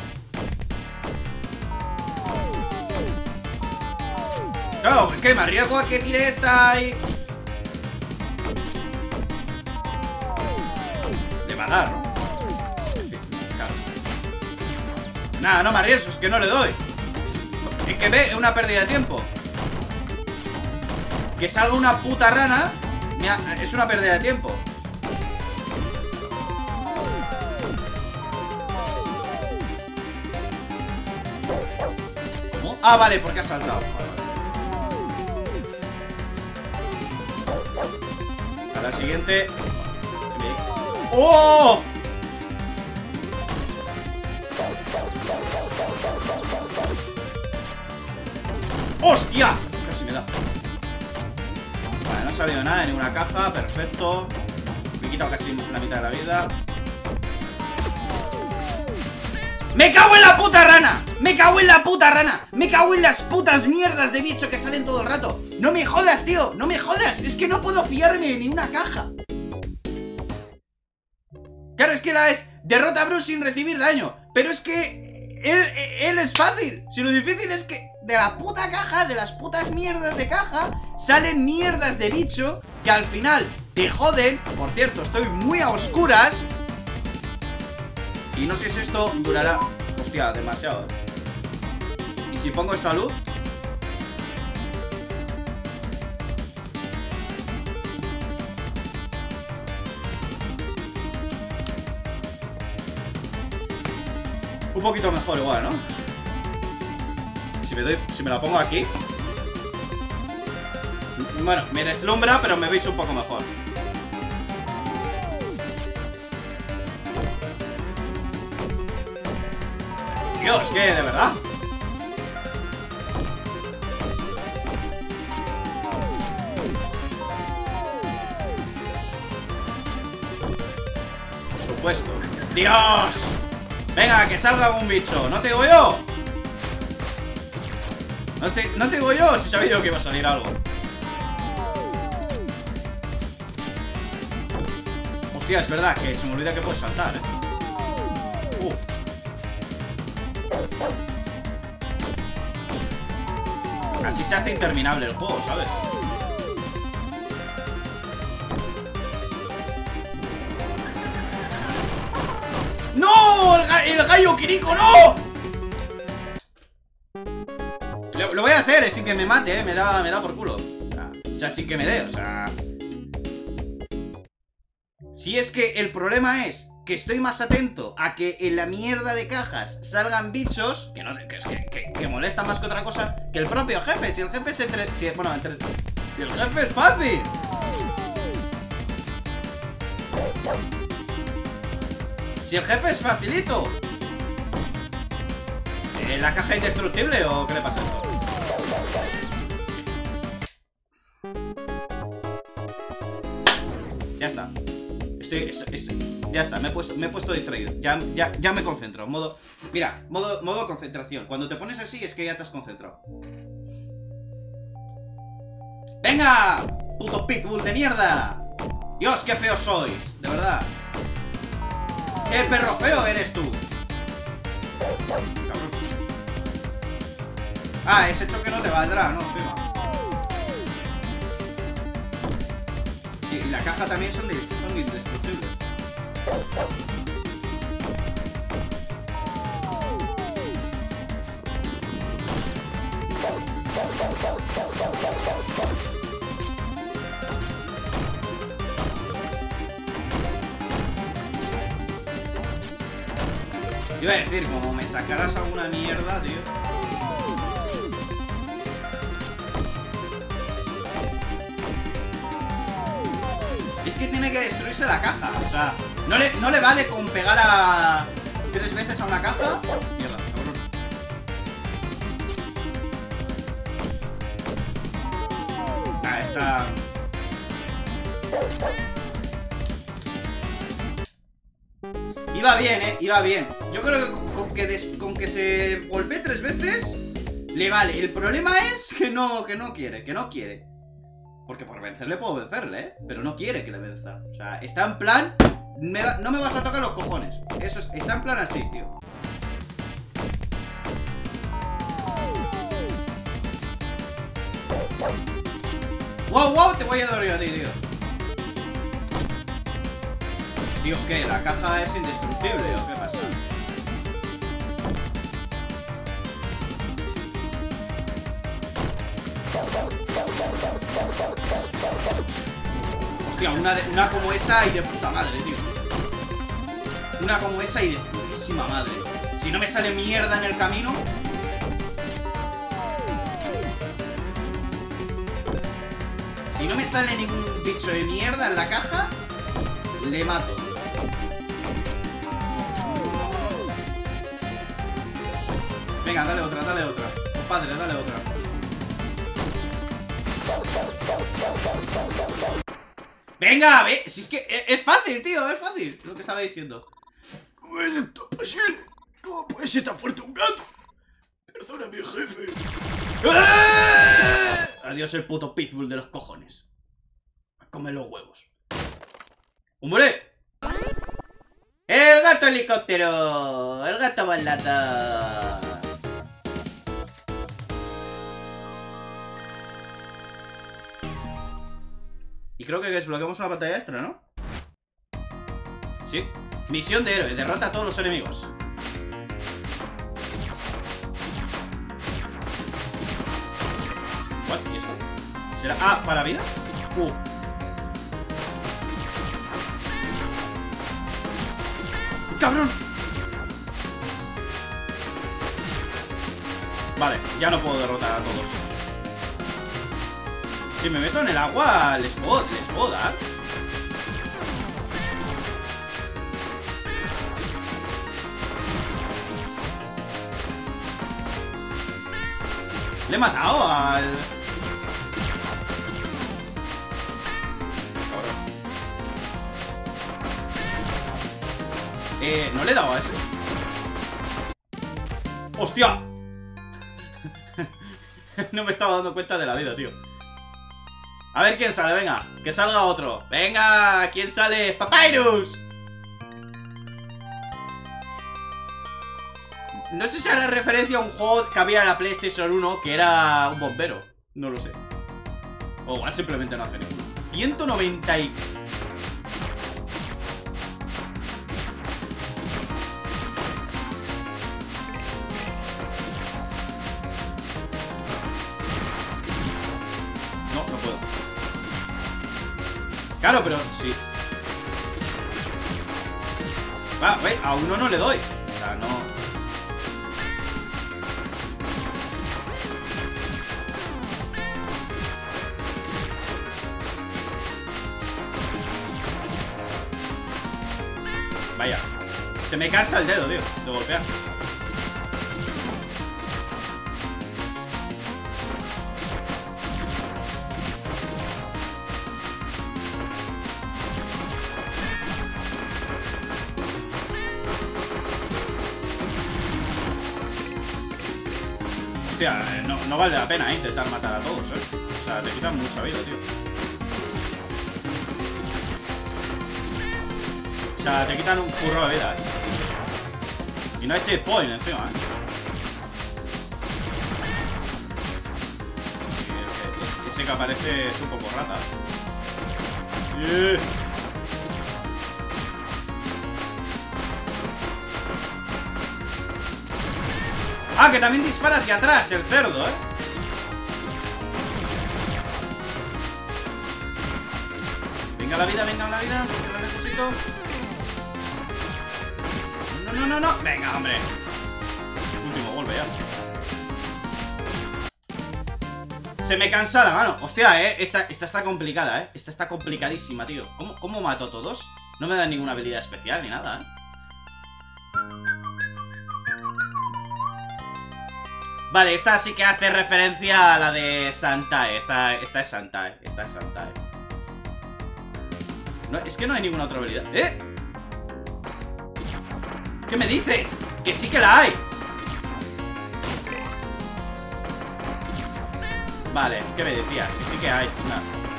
Claro, ¿qué? ¿Me arriesgo a que tire esta y...? Le va a dar, ¿no? Sí, claro. Nada, no me arriesgo, es que no le doy. Es que ve, es una pérdida de tiempo. Que salga una puta rana es una pérdida de tiempo. ¿Cómo? Ah, vale, porque ha saltado. A la siguiente. ¡Oh! ¡Hostia! Casi me da. Vale, no ha salido nada de ninguna caja. Perfecto. Me he quitado casi la mitad de la vida. ¡Me cago en la puta rana! ¡Me cago en la puta rana! ¡Me cago en las putas mierdas de bicho que salen todo el rato! ¡No me jodas, tío! ¡No me jodas! Es que no puedo fiarme de ni una caja. Claro, es que la es derrota a Bruce sin recibir daño. Pero es que él, él es fácil. Si lo difícil es que de la puta caja, de las putas mierdas de caja, salen mierdas de bicho que al final te joden. Por cierto, estoy muy a oscuras. Y no sé si esto durará. Hostia, demasiado. ¿Y si pongo esta luz? Un poquito mejor igual, ¿no? Si me doy, si me la pongo aquí. Bueno, me deslumbra, pero me veis un poco mejor. Dios, que de verdad. Por supuesto. ¡Dios! Venga, que salga algún bicho. ¿No te digo yo? No te, no te digo yo si sabía yo que iba a salir algo. Hostia, es verdad que se me olvida que puedes saltar, eh. Uh. Así se hace interminable el juego, ¿sabes? ¡No! ¡El, ga el gallo Kiriko, no! Lo, lo voy a hacer, eh, sin que me mate, eh. Me da, me da por culo. O sea, o sea, sin que me dé, o sea... Si es que el problema es que estoy más atento a que en la mierda de cajas salgan bichos que no que, que, que, que molesta más que otra cosa que el propio jefe. Si el jefe se entre... Si, bueno, entre... Si el jefe es fácil. Si el jefe es facilito. ¿Eh, ¿La caja indestructible o qué le pasa a esto? Ya está. Estoy, estoy, estoy, ya está, me he puesto, me he puesto distraído. Ya, ya, ya me concentro. Modo. Mira, modo, modo concentración. Cuando te pones así es que ya te has concentrado. ¡Venga! ¡Puto pitbull de mierda! ¡Dios, qué feos sois! De verdad. ¡Qué perro feo eres tú! Cabrón. Ah, ese choque no te valdrá, ¿no? Encima. Y la caja también son, son indestructibles. Iba a decir, como me sacaras alguna mierda, tío. Es que tiene que destruirse la caja. O sea, no le, no le vale con pegar a tres veces a una caja. Mierda, cabrón. Ah, está... Iba bien, eh, iba bien. Yo creo que con, con que, des, con que se golpee tres veces le vale. El problema es que no, que no quiere, que no quiere. Porque por vencerle puedo vencerle, ¿eh? Pero no quiere que le venza. O sea, está en plan... Me va, no me vas a tocar los cojones. Eso es, está en plan así, tío. Wow, wow, te voy a dormir a ti, tío. Tío, ¿qué? ¿La caja es indestructible o qué pasa? Hostia, una, de, una como esa y de puta madre, tío. Una como esa y de putísima madre. Si no me sale mierda en el camino. Si no me sale ningún bicho de mierda en la caja, le mato. Venga, dale otra, dale otra. Compadre, dale otra. Venga, ve. Si es que es fácil, tío, es fácil. Lo que estaba diciendo. ¿Cómo es esto posible? ¿Cómo puede ser tan fuerte un gato? Perdona, mi jefe. ¡Ah! Adiós el puto pitbull de los cojones. A comer los huevos. ¡Hombre! ¡El gato helicóptero! ¡El gato balata! Y creo que desbloqueamos una pantalla extra, ¿no? Sí. Misión de héroe. Derrota a todos los enemigos. ¿What? ¿Y esto? ¿Será? Ah, ¿para vida? Uh. ¡Cabrón! Vale, ya no puedo derrotar a todos. Si me meto en el agua, les puedo, les puedo dar. Le he matado al... Cabrón. Eh, no le he dado a ese. ¡Hostia! No me estaba dando cuenta de la vida, tío. A ver quién sale, venga. Que salga otro. Venga, ¿quién sale? ¡Papyrus! No sé si hará referencia a un juego que había en la PlayStation uno que era un bombero. No lo sé. O igual simplemente no hace ninguno. ciento noventa y... No, no puedo. Claro, pero sí. Va, ve, a uno no le doy. O sea, no... Vaya, se me cansa el dedo, tío, de golpear. Hostia, no, no vale la pena, ¿eh? Intentar matar a todos, ¿eh? O sea, te quitan mucha vida, tío. O sea, te quitan un curro de vida, ¿eh? Y no hay checkpoint encima, ¿eh? Ese, ese que aparece es un poco rata. Yeah. Ah, que también dispara hacia atrás el cerdo, ¿eh? Venga la vida, venga la vida, que la necesito. No No, no, no, no. Venga, hombre. Último golpe ya. Se me cansa la mano. Hostia, eh. Esta, esta está complicada, eh. Esta está complicadísima, tío. ¿Cómo, cómo mato a todos? No me dan ninguna habilidad especial ni nada, eh. Vale, esta sí que hace referencia a la de Santae. Esta, esta es Santae. Esta es Santae. No, es que no hay ninguna otra habilidad. ¿Eh? ¿Qué me dices? Que sí que la hay. Vale, ¿qué me decías? Que sí que hay. Una.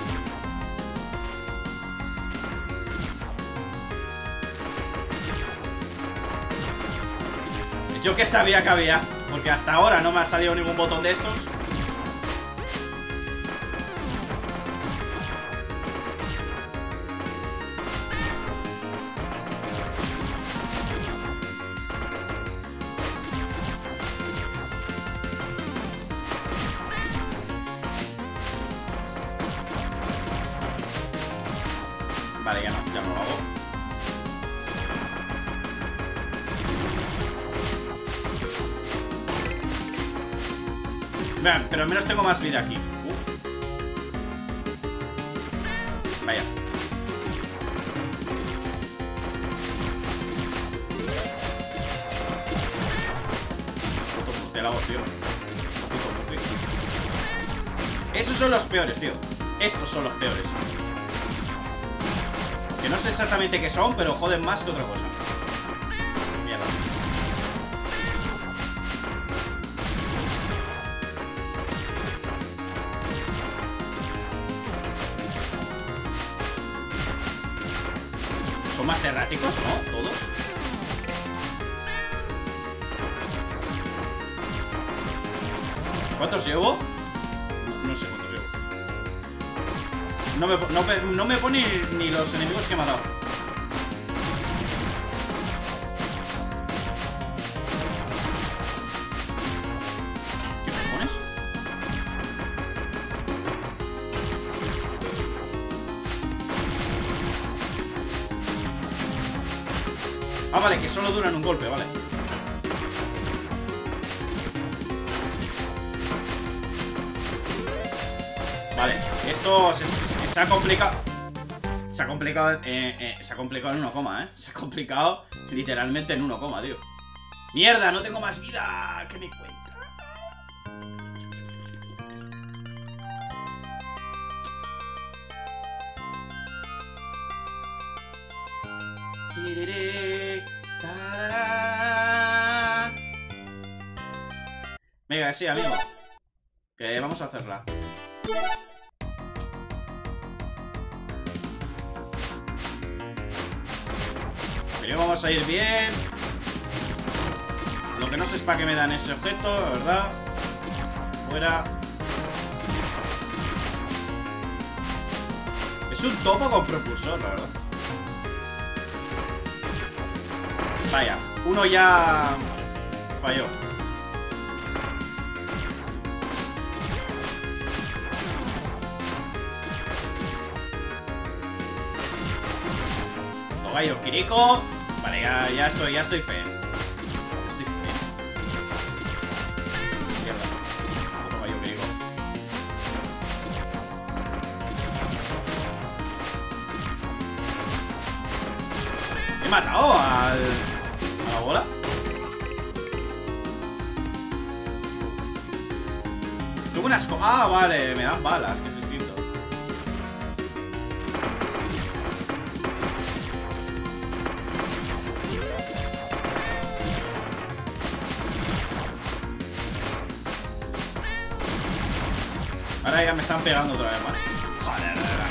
Yo que sabía que había, porque hasta ahora no me ha salido ningún botón de estos. Vale, ya no, ya no lo hago. Vean, pero al menos tengo más vida aquí. uh. Vaya. Puto murciélago, tío. Puto murciélago. Esos son los peores, tío. Estos son los peores. Que no sé exactamente qué son, pero joden más que otra cosa. Mierda. Son más erráticos, ¿no? Todos. ¿Cuántos llevo? No, no sé cuántos llevo. No me, no, no me pone ni, ni los enemigos que me ha dado. ¿Qué me pones? Ah, vale, que solo duran un golpe, vale. Vale, esto se, se, se ha complicado. Se ha complicado, eh, eh, se ha complicado en uno coma, eh. Se ha complicado literalmente en uno coma, tío. ¡Mierda! No tengo más vida. ¿Qué me cuenta? Venga, sí, amigo. Que vamos a hacerla. Pero vamos a ir bien. Lo que no sé es para qué me dan ese objeto, la verdad. Fuera. Es un topo con propulsor, la verdad. Vaya, uno ya falló. Gallo Kiriko. Vale, ya, ya estoy, ya estoy fe. Estoy fe. Mierda. Otro gallo Kiriko. He matado al... a la bola. Tuve unas... Ah, vale, me dan balas, que es distinto. Ahora ya me están pegando otra vez más. Joder, de verdad.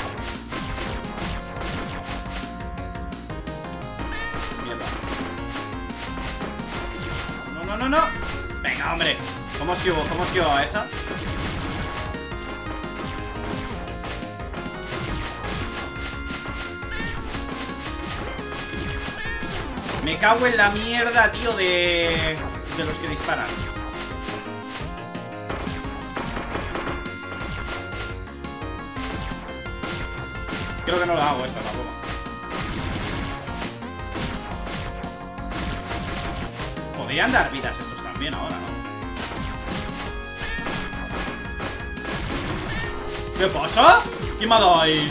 Mierda. No, no, no, no. Venga, hombre. ¿Cómo esquivo? ¿Cómo esquivo a esa? Me cago en la mierda, tío, de... de los que disparan. Creo que no la hago esta tampoco. Deberían dar vidas estos también ahora, ¿no? ¿Qué pasa? ¿Quién me ha dado ahí?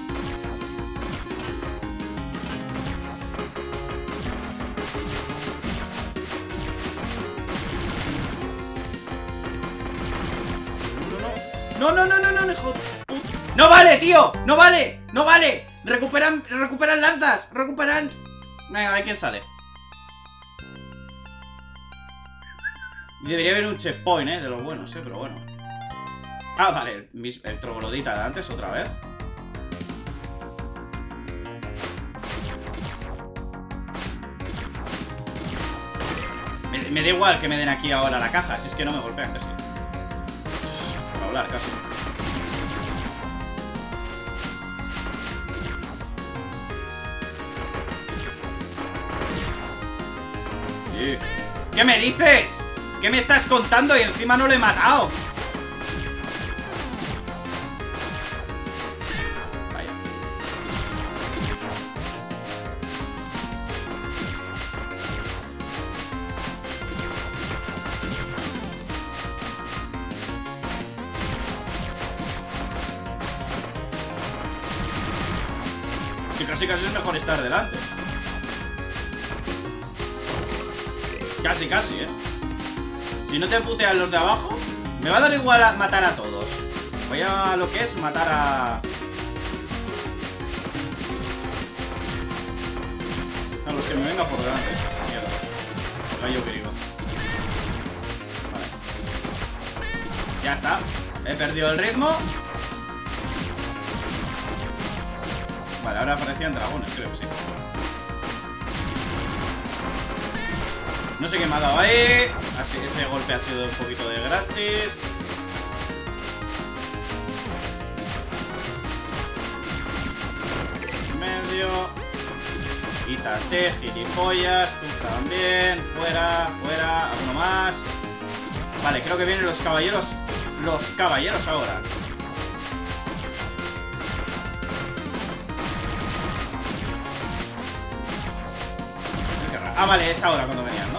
No, no, no, no, no, no, hijo. ¡No vale, tío! ¡No vale! ¡No vale! ¡Recuperan, recuperan lanzas! ¡Recuperan! Venga, a ver quién sale. Debería haber un checkpoint, eh, de los buenos, eh, pero bueno. Ah, vale, el, el troglodita de antes, otra vez. Me, me da igual que me den aquí ahora la caja, si es que no me golpean casi. Para hablar casi. Sí. ¿Qué me dices? ¿Qué me estás contando? Y encima no lo he matado. Vaya. Que casi casi es mejor estar delante. Casi, casi, eh. Si no te putean los de abajo, me va a dar igual a matar a todos. Voy a lo que es matar a... a los que me vengan por delante. Mierda. Gallo griego. Vale. Ya está. He perdido el ritmo. Vale, ahora aparecían dragones, creo que sí. No sé qué me ha dado ahí. Así, ese golpe ha sido un poquito de gratis. Medio. Quítate, gilipollas. Tú también. Fuera, fuera. Uno más. Vale, creo que vienen los caballeros. Los caballeros ahora. Ah, vale, es ahora cuando venían, ¿no?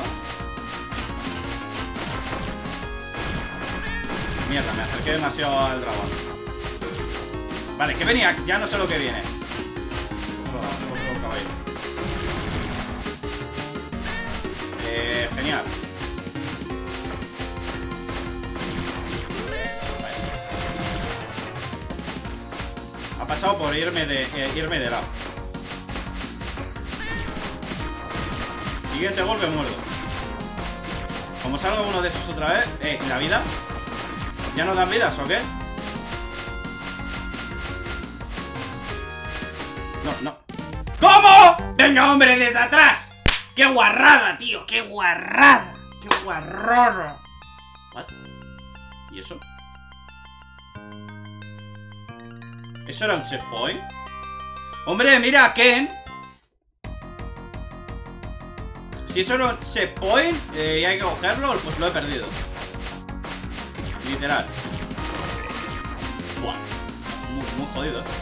Mierda, me acerqué demasiado al dragón. Vale, que venía, ya no sé lo que viene. Otro, otro caballo. Eh, genial. Vale. Ha pasado por irme de, eh, irme de lado. Siguiente golpe, muerto. Como salga uno de esos otra vez. Eh, ¿la vida? ¿Ya no dan vidas o qué? No, no. ¿Cómo? Venga, hombre, desde atrás. ¡Qué guarrada, tío! ¡Qué guarrada! ¡Qué guarrada! ¿What? ¿Y eso? ¿Eso era un checkpoint? Hombre, mira, Ken. Si eso era un checkpoint eh, y hay que cogerlo, pues lo he perdido. Literal. Buah. Muy, muy jodido, ¿eh?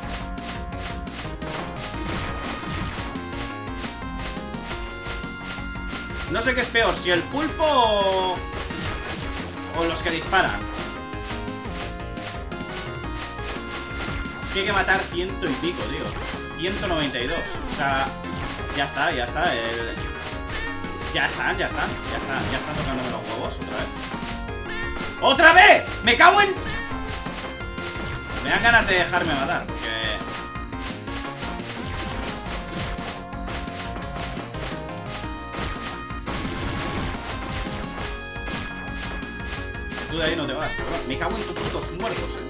No sé qué es peor, si el pulpo o, o los que disparan. Es que hay que matar ciento y pico, tío. ciento noventa y dos. O sea, ya está, ya está. El... Ya están, ya están, ya están, ya están tocándome los huevos otra vez. ¡Otra vez! ¡Me cago en...! Me dan ganas de dejarme matar, porque... Tú de ahí no te vas, cabrón. Me cago en tus putos muertos, eh.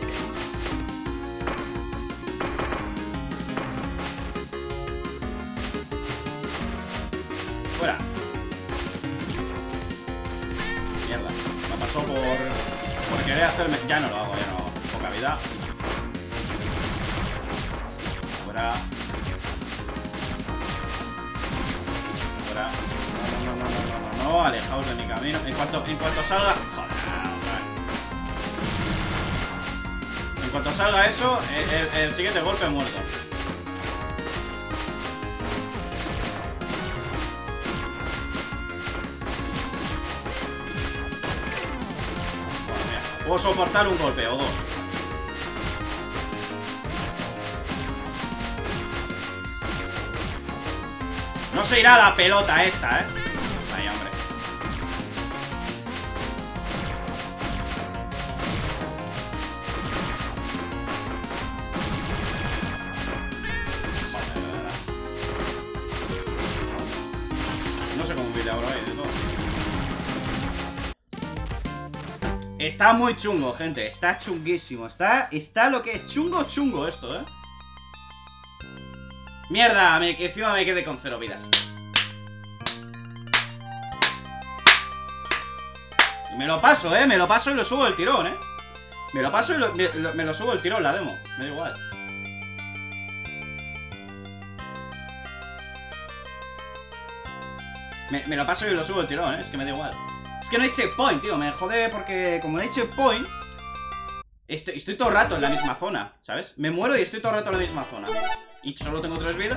Fuera. Mierda. Me pasó por... por querer hacerme... Ya no lo hago, ya no hago. Poca vida. Fuera. Fuera. No, no, no, no, no, no, no. Alejaos de mi camino. En cuanto, en cuanto salga... Joder, otra vez. En cuanto salga eso, el, el, el siguiente golpe muerto. Puedo soportar un golpe o dos. No se irá la pelota esta, ¿eh? Vaya, hombre. Joder, de verdad. No sé cómo huir ahora ahí de todo. Está muy chungo, gente. Está chunguísimo. Está, está lo que es chungo, chungo esto, ¿eh? Mierda, me, encima me quedé con cero vidas. Y me lo paso, eh, me lo paso y lo subo del tirón, eh. Me lo paso y lo, me, lo, me lo subo del tirón, la demo. Me da igual. Me, me lo paso y lo subo del tirón, eh. Es que me da igual. Es que no hay checkpoint, tío. Me jode porque como no hay checkpoint, estoy, estoy todo el rato en la misma zona, ¿sabes? Me muero y estoy todo el rato en la misma zona. Y solo tengo tres vidas.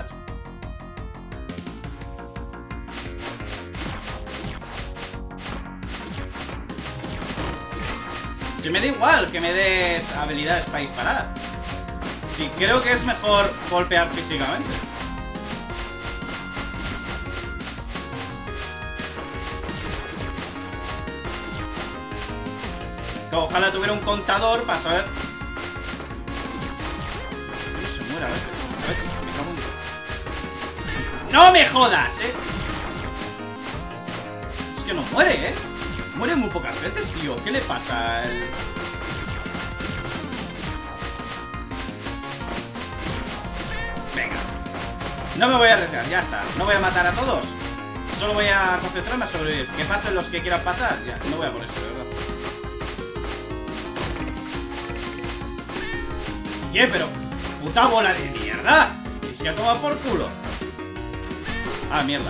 Que me da igual que me des habilidades para disparar. Sí, creo que es mejor golpear físicamente. Ojalá tuviera un contador para saber. No se muera, a ver. A ver, me cago en... ¡No me jodas, eh! Es que no muere, eh. Muere muy pocas veces, tío. ¿Qué le pasa a él? Venga. No me voy a arriesgar, ya está. No voy a matar a todos. Solo voy a concentrarme a sobrevivir. Que pasen los que quieran pasar. Ya, no voy a por eso, de verdad. Oye, pero... ¡Puta bola de mierda! Y se ha tomado por culo. Ah, mierda.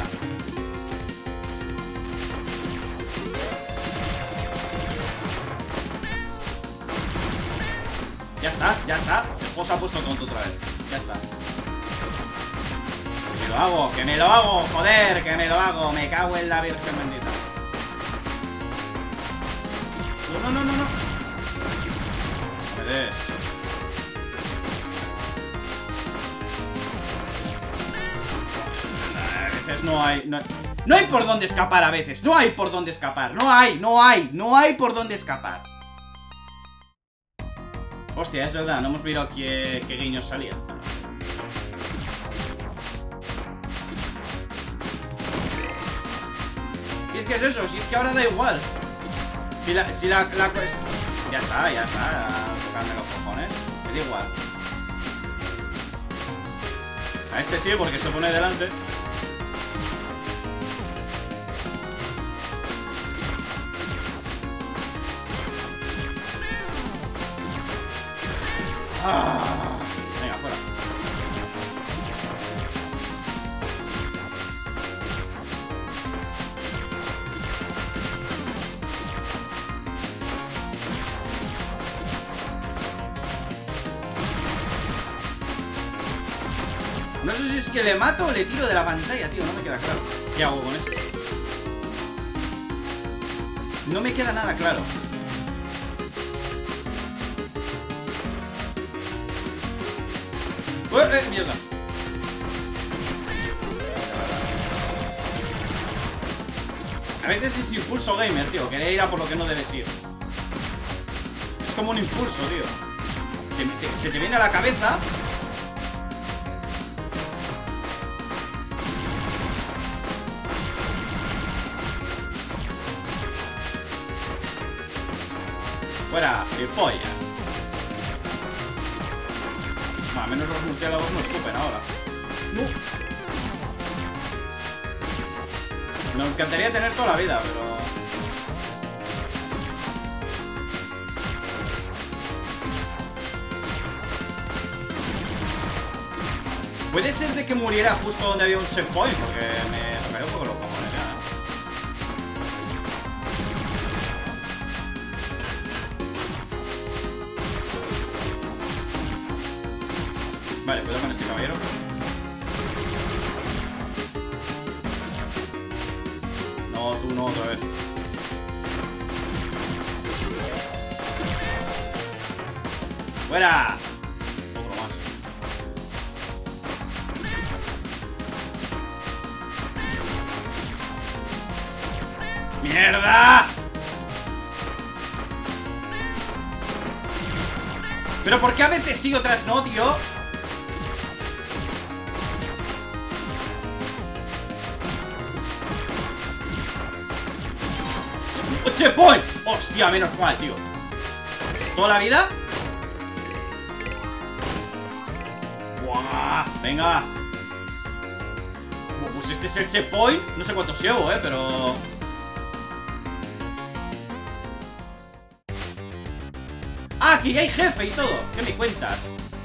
Ya está, ya está. El juego se ha puesto tonto otra vez. Ya está. Que me lo hago, que me lo hago, joder, que me lo hago. Me cago en la Virgen bendita. No, no, no, no, no. No me des. A veces no hay, no hay... No hay por dónde escapar a veces. No hay por dónde escapar. No hay, no hay, no hay por dónde escapar. Hostia, es verdad, no hemos mirado qué, qué guiños salían. Si es que es eso, si es que ahora da igual. Si la... Si la, la ya está, ya está. Tocarme los cojones. Me da igual. A este sí, porque se pone delante. Ah, venga, fuera. No sé si es que le mato o le tiro de la pantalla, tío. No me queda claro. ¿Qué hago con eso? No me queda nada claro. ¡Eh, eh, mierda! A veces es impulso gamer, tío. Querer ir a por lo que no debes ir. Es como un impulso, tío. Te, te, se te viene a la cabeza. Fuera, polla. A menos los murciélagos no escupen ahora. No. Me encantaría tener toda la vida, pero... Puede ser de que muriera justo donde había un checkpoint, porque me tocaría un poco los cojones ya, ¿eh? Vale, cuidado con este caballero. No, tú no, otra vez. ¡Fuera! Otro más. ¡Mierda! Pero ¿por qué a veces sí, otras no, tío? ¡Checkpoint! ¡Hostia, menos mal, tío! ¿Toda la vida? ¡Buah! Venga. Pues este es el checkpoint. No sé cuántos llevo, eh, pero... ¡Ah, aquí ya hay jefe y todo! ¿Qué me cuentas?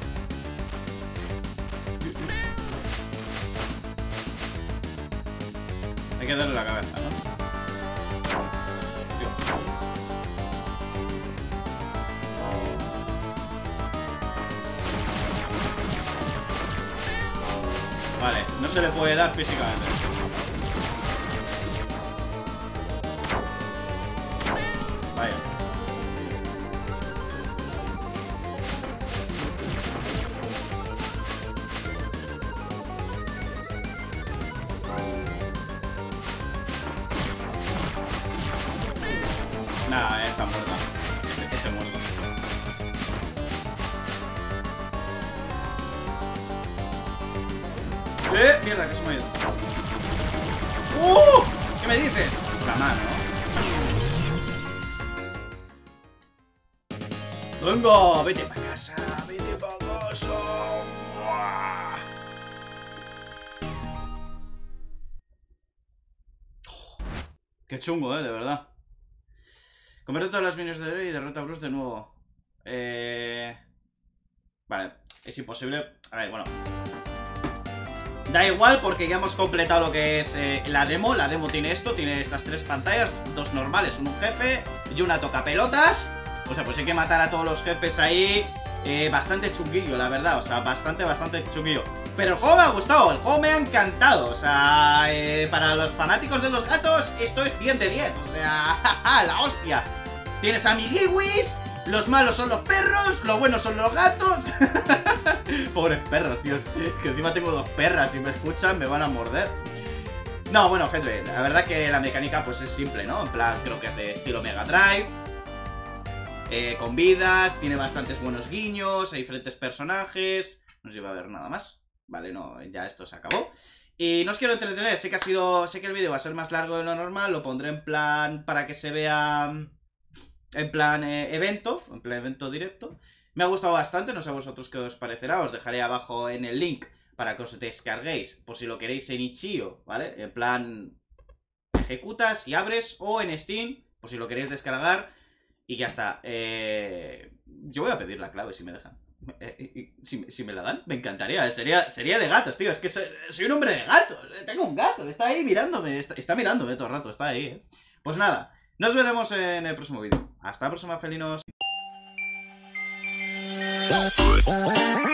Hay que darle la cabeza, ¿no? Vale, no se le puede dar físicamente. Vaya. Nada, ya está muerta. Este, este muerto. ¡Eh! Mierda, que se me ha ido. ¡Uh! ¿Qué me dices? La mano, ¿no? ¡Venga! ¡Vete para casa! ¡Vete para casa! ¡Buah! Oh, ¡qué chungo, eh! De verdad. Convierte todas las minions de Rey y derrota a Bruce de nuevo. Eh... Vale, es imposible. A ver, bueno. Da igual porque ya hemos completado lo que es eh, la demo. La demo tiene esto, tiene estas tres pantallas. Dos normales, un jefe y una tocapelotas. O sea, pues hay que matar a todos los jefes ahí. eh, Bastante chunguillo, la verdad. O sea, bastante, bastante chunguillo. Pero el juego me ha gustado, el juego me ha encantado. O sea, eh, para los fanáticos de los gatos, esto es diez de diez. O sea, jaja, la hostia. Tienes amiguiwis. Los malos son los perros, los buenos son los gatos. Pobres perros, tío. Que encima tengo dos perras y me escuchan, me van a morder. No, bueno, gente, la verdad que la mecánica pues es simple, ¿no? En plan, creo que es de estilo Mega Drive. Eh, con vidas, tiene bastantes buenos guiños, hay diferentes personajes. No sé si va a haber nada más. Vale, no, ya esto se acabó. Y no os quiero entretener, sé que ha sido. Sé que el vídeo va a ser más largo de lo normal. Lo pondré en plan para que se vea. En plan eh, evento, en plan evento directo. Me ha gustado bastante, no sé a vosotros qué os parecerá. Os dejaré abajo en el link para que os descarguéis, por si lo queréis en Itch.io, ¿vale? En plan, ejecutas y abres, o en Steam, por si lo queréis descargar. Y ya está. Eh, yo voy a pedir la clave si me dejan. Eh, si, si me la dan, me encantaría. Sería, sería de gatos, tío. Es que soy, soy un hombre de gatos. Tengo un gato, está ahí mirándome. Está, está mirándome todo el rato, está ahí, ¿eh? Pues nada. Nos veremos en el próximo vídeo. Hasta la próxima, felinos.